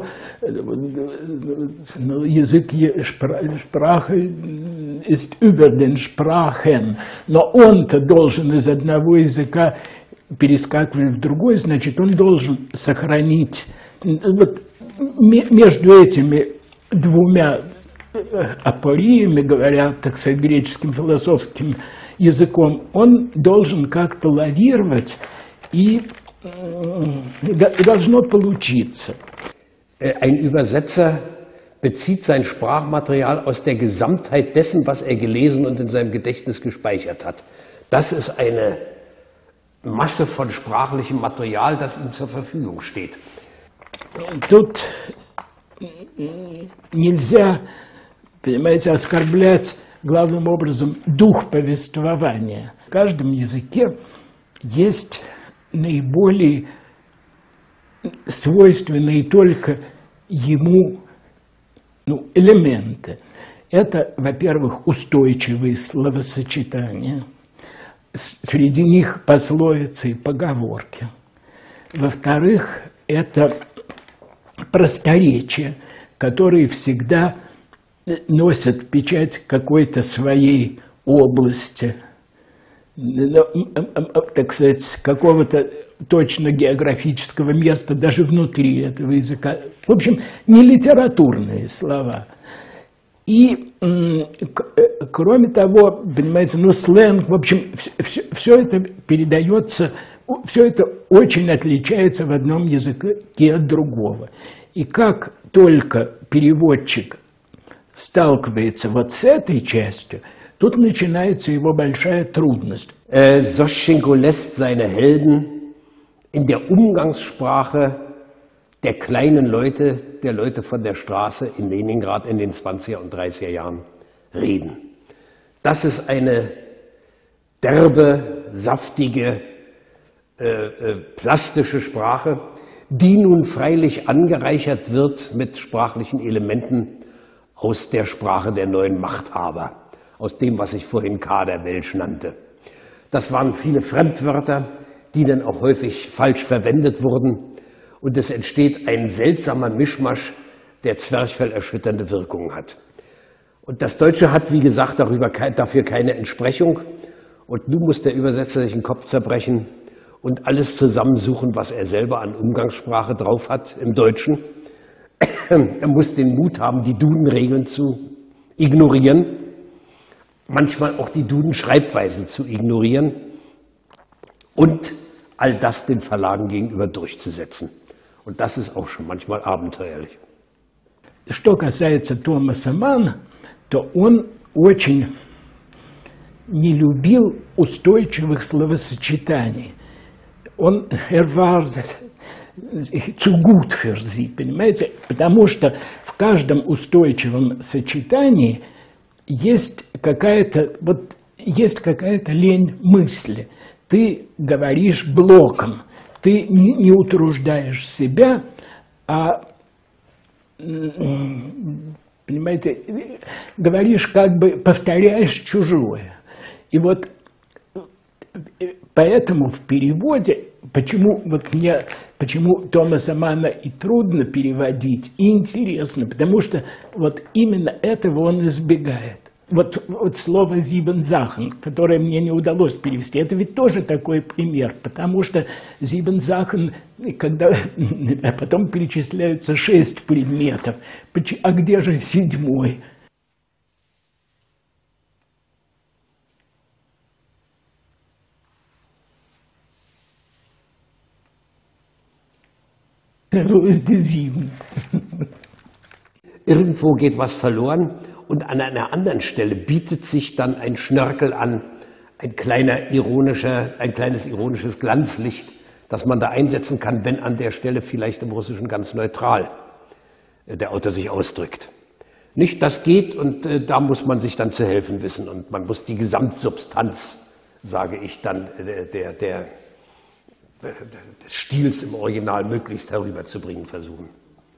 язык Sprache ist über den Sprachen. Но он-то должен из одного языка перескакивать в другой, значит, он должен сохранить... Вот, между этими двумя апориями, говоря, так сказать, греческим философским языком, он должен как-то лавировать, и должно получиться. Ein Übersetzer bezieht sein Sprachmaterial aus der Gesamtheit dessen, was er gelesen und in seinem Gedächtnis gespeichert hat. Das ist eine Masse von sprachlichem Material, das ihm zur Verfügung steht. Тут нельзя, понимаете, оскорблять главным образом дух повествования. В каждом языке есть наиболее свойственные только ему ну, элементы. Это, во-первых, устойчивые словосочетания. среди них пословицы и поговорки. Во-вторых, это просторечия, которые всегда носят печать какой-то своей области, так сказать, какого-то точно географического места даже внутри этого языка. В общем, не литературные слова. И, кроме того, понимаете, ну, сленг, в общем, все, все это передается, все это очень отличается в одном языке от другого. И как только переводчик сталкивается вот с этой частью, тут начинается его большая трудность. Soschenko lässt seine Helden in der Umgangssprache der kleinen Leute, der Leute von der Straße in Leningrad in den zwanziger und dreißiger Jahren reden. Das ist eine derbe, saftige, äh, äh, plastische Sprache, die nun freilich angereichert wird mit sprachlichen Elementen aus der Sprache der neuen Machthaber, aus dem, was ich vorhin Kaderwelsch nannte. Das waren viele Fremdwörter, die dann auch häufig falsch verwendet wurden. Und es entsteht ein seltsamer Mischmasch, der zwerchfellerschütternde Wirkung hat. Und das Deutsche hat, wie gesagt, darüber, dafür keine Entsprechung. Und nun muss der Übersetzer sich den Kopf zerbrechen und alles zusammensuchen, was er selber an Umgangssprache drauf hat im Deutschen. Er muss den Mut haben, die Duden-Regeln zu ignorieren, manchmal auch die Duden-Schreibweisen zu ignorieren und all das den Verlagen gegenüber durchzusetzen. Und das ist auch schon manchmal abenteuerlich. Что касается Томаса Манна, то он очень не любил устойчивых словосочетаний. Он er war zu gut für sie, понимаете? Потому что в каждом устойчивом сочетании есть какая-то вот есть какая-то лень мысли. Ты говоришь блоком, ты не, не утруждаешь себя, а, понимаете, говоришь, как бы повторяешь чужое. И вот поэтому в переводе, почему, вот мне, почему Томаса Манна и трудно переводить, и интересно, потому что вот именно этого он избегает. Вот, вот слово «Сибензахен», которое мне не удалось перевести, это ведь тоже такой пример, потому что «Сибензахен», когда а потом перечисляются шесть предметов, а где же седьмой? Irgendwo geht was verloren. Und an einer anderen Stelle bietet sich dann ein Schnörkel an, ein kleiner ironischer, ein kleines ironisches Glanzlicht, das man da einsetzen kann, wenn an der Stelle vielleicht im Russischen ganz neutral der Autor sich ausdrückt. Nicht, das geht und äh, da muss man sich dann zu helfen wissen und man muss die Gesamtsubstanz, sage ich dann, der, der, der, des Stils im Original möglichst herüberzubringen versuchen.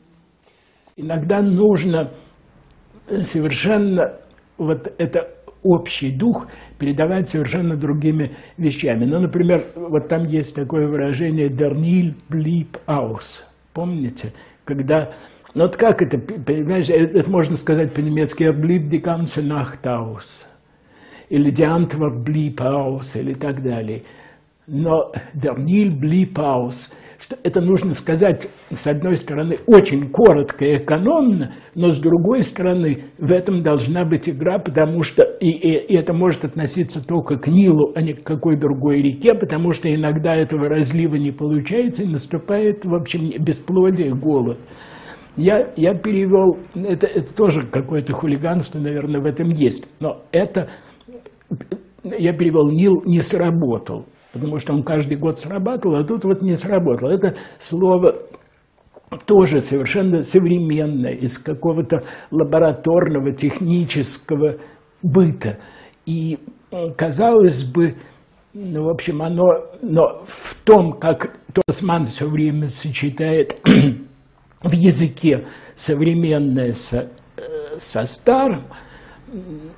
Иногда нужно совершенно вот это общий дух передавать совершенно другими вещами. Ну, например, вот там есть такое выражение «der Nil blieb aus». Помните? Когда, ну вот как это, понимаешь, это можно сказать по-немецки «er blieb die ganze Nacht aus». Или «die Antwort blieb aus», или так далее. Но «der Nil blieb aus». Это нужно сказать, с одной стороны, очень коротко и экономно, но с другой стороны, в этом должна быть игра, потому что и, и, и это может относиться только к Нилу, а не к какой другой реке, потому что иногда этого разлива не получается, и наступает, в общем, бесплодие, голод. Я, я перевел, это, это тоже какое-то хулиганство, наверное, в этом есть, но это, я перевел «Нил не сработал». Потому что он каждый год срабатывал, а тут вот не сработал. Это слово тоже совершенно современное, из какого-то лабораторного, технического быта. И, казалось бы, ну, в общем, оно, но в том, как Томас Манн все время сочетает в языке современное со, со старым,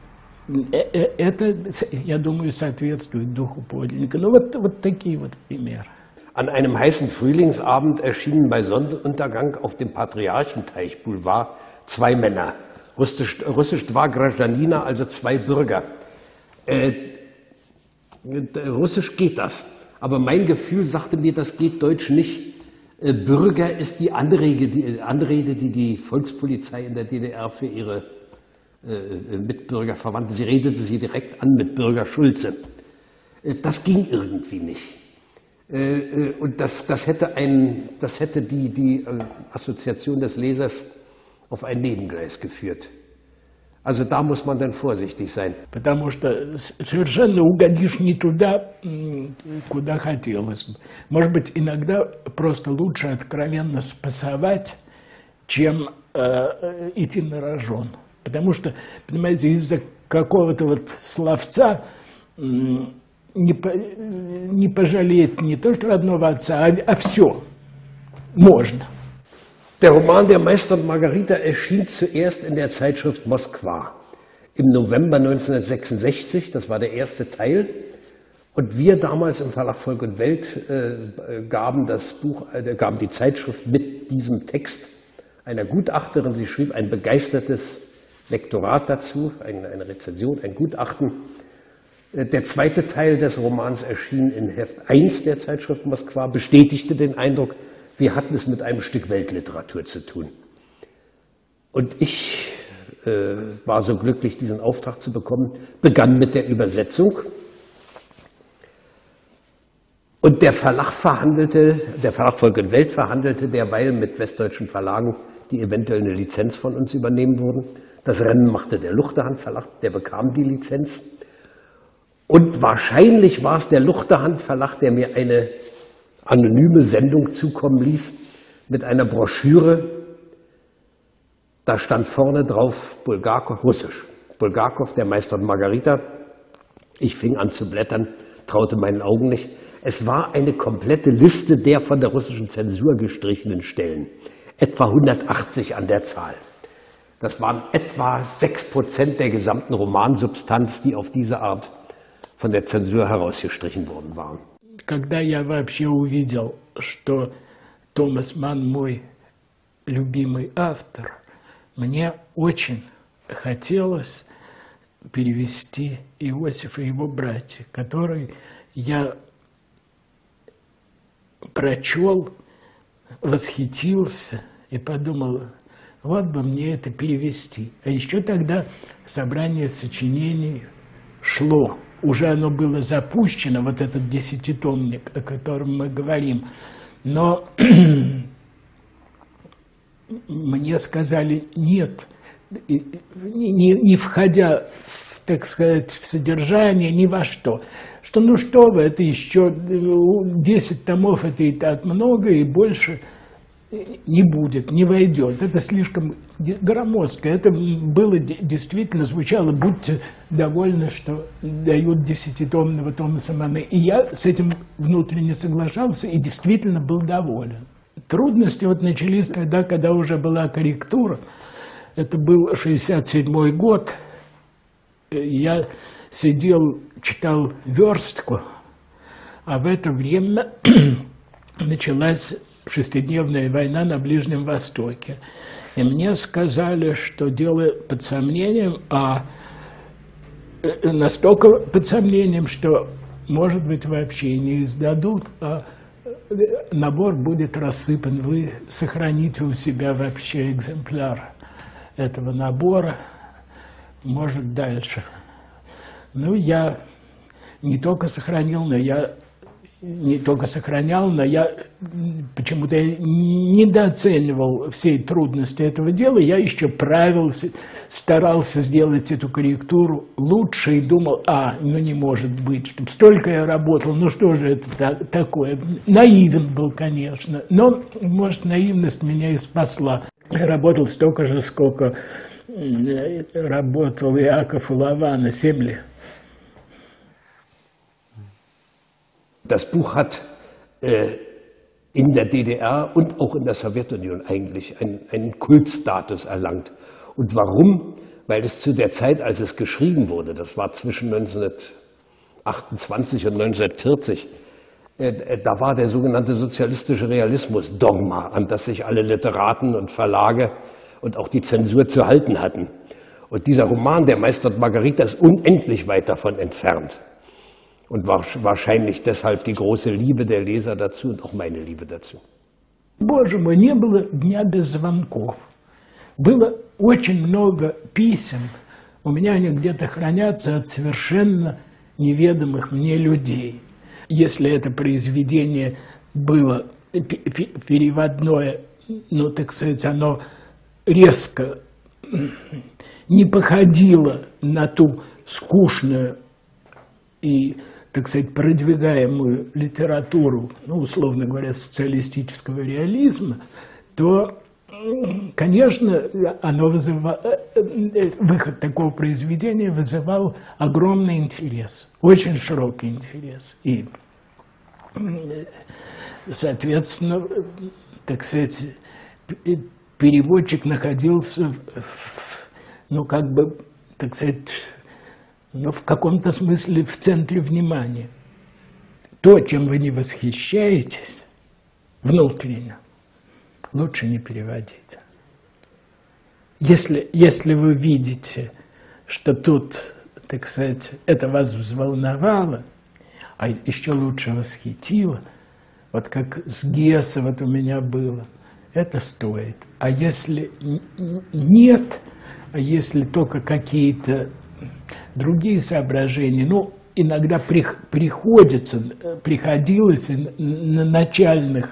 Это, я думаю, соответствует духу подлинника. Ну вот, вот такие вот примеры. An einem heißen Frühlingsabend erschienen bei Sonnenuntergang auf dem Patriarchenteich Boulevard zwei Männer. Russisch, Russisch Dva Graždanina, also zwei Bürger. Äh, Russisch geht das, aber mein Gefühl sagte mir, das geht Deutsch nicht. Äh, Bürger ist die Anrede, die Anrede, die die Volkspolizei in der D D R für ihre äh, Mitbürger verwandte. Sie redete sie direkt an mit Bürger Schulze. Äh, das ging irgendwie nicht. Äh, und das, das hätte, ein, das hätte die, die äh, Assoziation des Lesers auf ein Nebengleis geführt. Also da muss man dann vorsichtig sein. Потому что совершенно угодишь не туда, куда хотелось бы. Может быть, иногда просто лучше откровенно спасовать, чем э, идти на рожон. Потому что, понимаете, из-за какого-то вот словца э, не, по, не пожалеть не то что родного отца, а, а все можно. Der Roman Der Meister und Margarita erschien zuerst in der Zeitschrift Moskwa im November neunzehnhundertsechsundsechzig, das war der erste Teil. Und wir damals im Verlag Volk und Welt äh, gaben, das Buch, äh, gaben die Zeitschrift mit diesem Text einer Gutachterin. Sie schrieb ein begeistertes Lektorat dazu, eine, eine Rezension, ein Gutachten. Äh, der zweite Teil des Romans erschien in Heft eins der Zeitschrift Moskwa, bestätigte den Eindruck, wir hatten es mit einem Stück Weltliteratur zu tun. Und ich äh, war so glücklich, diesen Auftrag zu bekommen, begann mit der Übersetzung. Und der Verlag verhandelte, der Verlag Volk und Welt verhandelte derweil mit westdeutschen Verlagen, die eventuell eine Lizenz von uns übernehmen würden. Das Rennen machte der Luchterhand Verlag, der bekam die Lizenz. Und wahrscheinlich war es der Luchterhand Verlag, der mir eine anonyme Sendung zukommen ließ mit einer Broschüre. Da stand vorne drauf Bulgakov, Russisch, Bulgakov, der Meister und Margarita. Ich fing an zu blättern, traute meinen Augen nicht. Es war eine komplette Liste der von der russischen Zensur gestrichenen Stellen, etwa hundertachtzig an der Zahl. Das waren etwa sechs Prozent der gesamten Romansubstanz, die auf diese Art von der Zensur herausgestrichen worden waren. Когда я вообще увидел, что Томас Манн мой любимый автор, мне очень хотелось перевести Иосифа и его братья, который я прочел, восхитился и подумал, вот бы мне это перевести. А еще тогда собрание сочинений шло. Уже оно было запущено, вот этот десятитомник, о котором мы говорим. Но мне сказали нет, не, не, не входя, в, так сказать, в содержание, ни во что. Что ну что вы, это еще десять томов, это и так много, и больше не будет, не войдет. Это слишком громоздко. Это было действительно, звучало, будьте довольны, что дают десятитомного Томаса Манна. И я с этим внутренне соглашался и действительно был доволен. Трудности вот начались тогда, когда уже была корректура. Это был шестьдесят седьмой год. Я сидел, читал верстку, а в это время началась шестидневная война на Ближнем Востоке. И мне сказали, что дело под сомнением, а настолько под сомнением, что, может быть, вообще не издадут, а набор будет рассыпан. Вы сохраните у себя вообще экземпляр этого набора, может, дальше. Ну, я не только сохранил, но я не только сохранял, но я почему-то недооценивал всей трудности этого дела. Я еще правился, старался сделать эту корректуру лучше и думал, а, ну не может быть, чтобы столько я работал, ну что же это так, такое. Наивен был, конечно, но, может, наивность меня и спасла. Я работал столько же, сколько работал Иаков Лавана, семь лет. Das Buch hat äh, in der D D R und auch in der Sowjetunion eigentlich einen, einen Kultstatus erlangt. Und warum? weil es zu der Zeit, als es geschrieben wurde, das war zwischen neunzehnhundertachtundzwanzig und neunzehnhundertvierzig, äh, da war der sogenannte sozialistische Realismus Dogma, an das sich alle Literaten und Verlage und auch die Zensur zu halten hatten. Und dieser Roman, Der Meister und Margarita, ist unendlich weit davon entfernt. Und war wahrscheinlich deshalb die große Liebe der Leser dazu und auch meine Liebe dazu. Боже мой, не было дня без звонков. Было очень много писем. У меня они где-то хранятся от совершенно неведомых мне людей. Если это произведение было переводное, ну, так сказать, оно резко не походило на ту скучную и, так сказать, продвигаемую литературу, ну, условно говоря, социалистического реализма, то, конечно, оно вызывало, выход такого произведения вызывал огромный интерес, очень широкий интерес. И, соответственно, так сказать, переводчик находился в, в, ну, как бы, так сказать, ну, в каком-то смысле в центре внимания. То, чем вы не восхищаетесь внутренне, лучше не переводить. Если, если вы видите, что тут, так сказать, это вас взволновало, а еще лучше восхитило, вот как с Гессе вот у меня было, это стоит. А если нет, а если только какие-то другие соображения, ну, иногда при, приходится, приходилось на начальных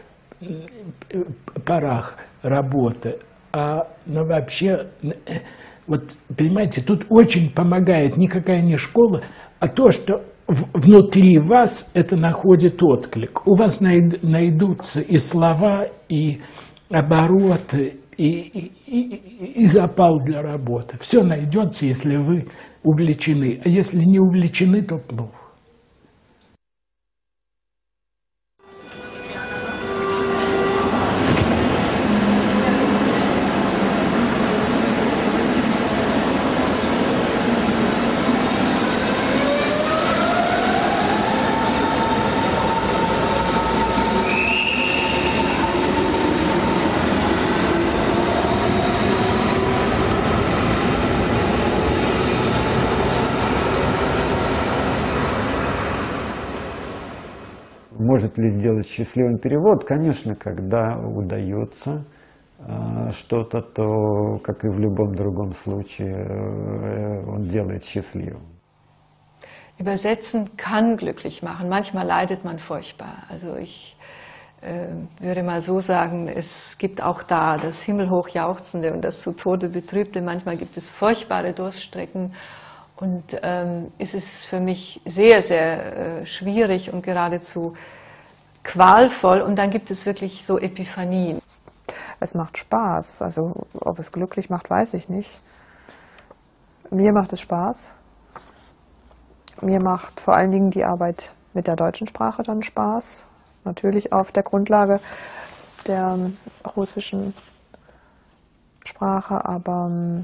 порах работы, а, но вообще, вот, понимаете, тут очень помогает никакая не школа, а то, что в, внутри вас это находит отклик. У вас найд, найдутся и слова, и обороты, и, и, и, и запал для работы. Все найдется, если вы увлечены. А если не увлечены, то плохо. Может ли сделать счастливым перевод? Конечно, когда удается э, что-то, то, как и в любом другом случае, э, он делает счастливым. Übersetzen kann glücklich machen. Manchmal leidet man furchtbar. Also ich äh, würde mal so sagen, es gibt auch da das himmelhoch Jauchzende und das zu Tode Betrübte. Manchmal gibt es furchtbare Durststrecken. Und ähm, ist es für mich sehr, sehr äh, schwierig und geradezu qualvoll. Und dann gibt es wirklich so Epiphanien. Es macht Spaß. Also ob es glücklich macht, weiß ich nicht. Mir macht es Spaß. Mir macht vor allen Dingen die Arbeit mit der deutschen Sprache dann Spaß. Natürlich auf der Grundlage der russischen Sprache, aber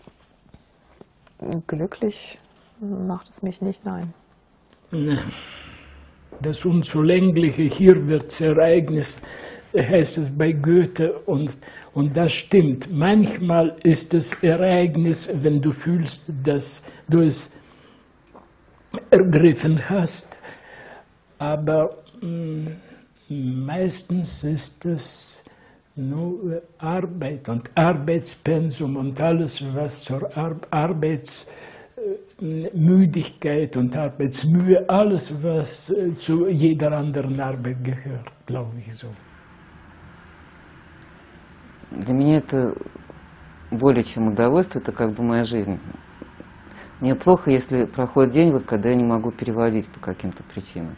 glücklich macht es mich nicht, nein. Das Unzulängliche, hier wird's Ereignis, heißt es bei Goethe, und, und das stimmt. Manchmal ist das Ereignis, wenn du fühlst, dass du es ergriffen hast, aber mh, meistens ist es nur Arbeit und Arbeitspensum und alles, was zur Ar Arbeitsmüdigkeit und Arbeitsmühe, alles, was zu jeder anderen Arbeit gehört, glaube ich so. Для меня это более чем удовольствие, это как бы моя жизнь. Мне плохо, если проходит день, вот когда я не могу переводить по каким-то причинам.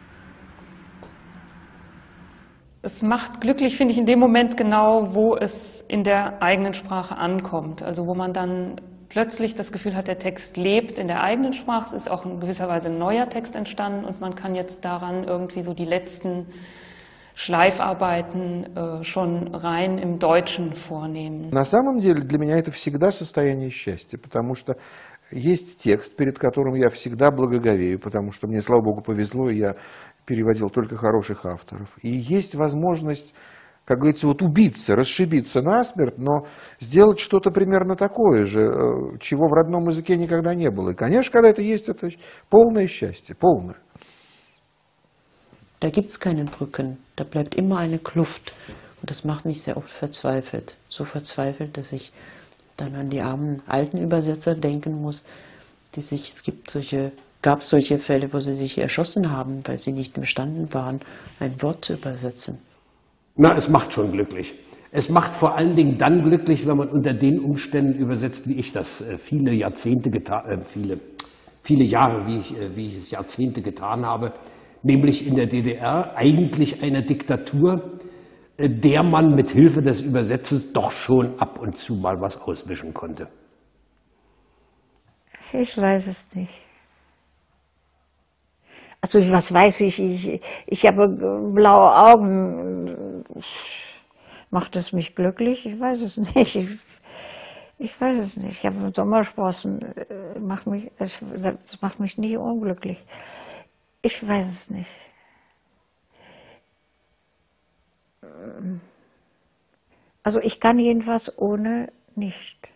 Es macht glücklich, finde ich, in dem Moment genau, wo es in der eigenen Sprache ankommt. Also wo man dann plötzlich das Gefühl hat, der Text lebt in der eigenen Sprache. Es ist auch in gewisser Weise ein neuer Text entstanden und man kann jetzt daran irgendwie so die letzten Schleifarbeiten äh, schon rein im Deutschen vornehmen. На самом деле для меня это всегда состояние счастья, потому что есть текст, перед которым я всегда благоговею, потому что мне, слава Богу, повезло, и я переводил только хороших авторов. И есть возможность, как говорится, вот убиться, расшибиться насмерть, но сделать что-то примерно такое же, чего в родном языке никогда не было. И, конечно, когда это есть, это полное счастье, полное. Da gibt es keine Brücken, da bleibt immer eine Kluft. Und das macht mich sehr oft verzweifelt. So verzweifelt, dass ich dann an die armen alten Übersetzer denken muss, die sich, es gibt solche, gab solche Fälle, wo sie sich erschossen haben, weil sie nicht imstande waren, ein Wort zu übersetzen. Na, es macht schon glücklich. Es macht vor allen Dingen dann glücklich, wenn man unter den Umständen übersetzt, wie ich das viele Jahrzehnte getan, äh, viele, viele Jahre, wie ich, äh, wie ich es Jahrzehnte getan habe, nämlich in der D D R, eigentlich einer Diktatur, äh, der man mit Hilfe des Übersetzens doch schon ab und zu mal was auswischen konnte. Ich weiß es nicht. Also was weiß ich, ich, ich habe blaue Augen. Macht es mich glücklich? Ich weiß es nicht. Ich, ich weiß es nicht. Ich habe Sommersprossen. Macht mich, das, das macht mich nicht unglücklich. Ich weiß es nicht. Also ich kann jedenfalls ohne nicht.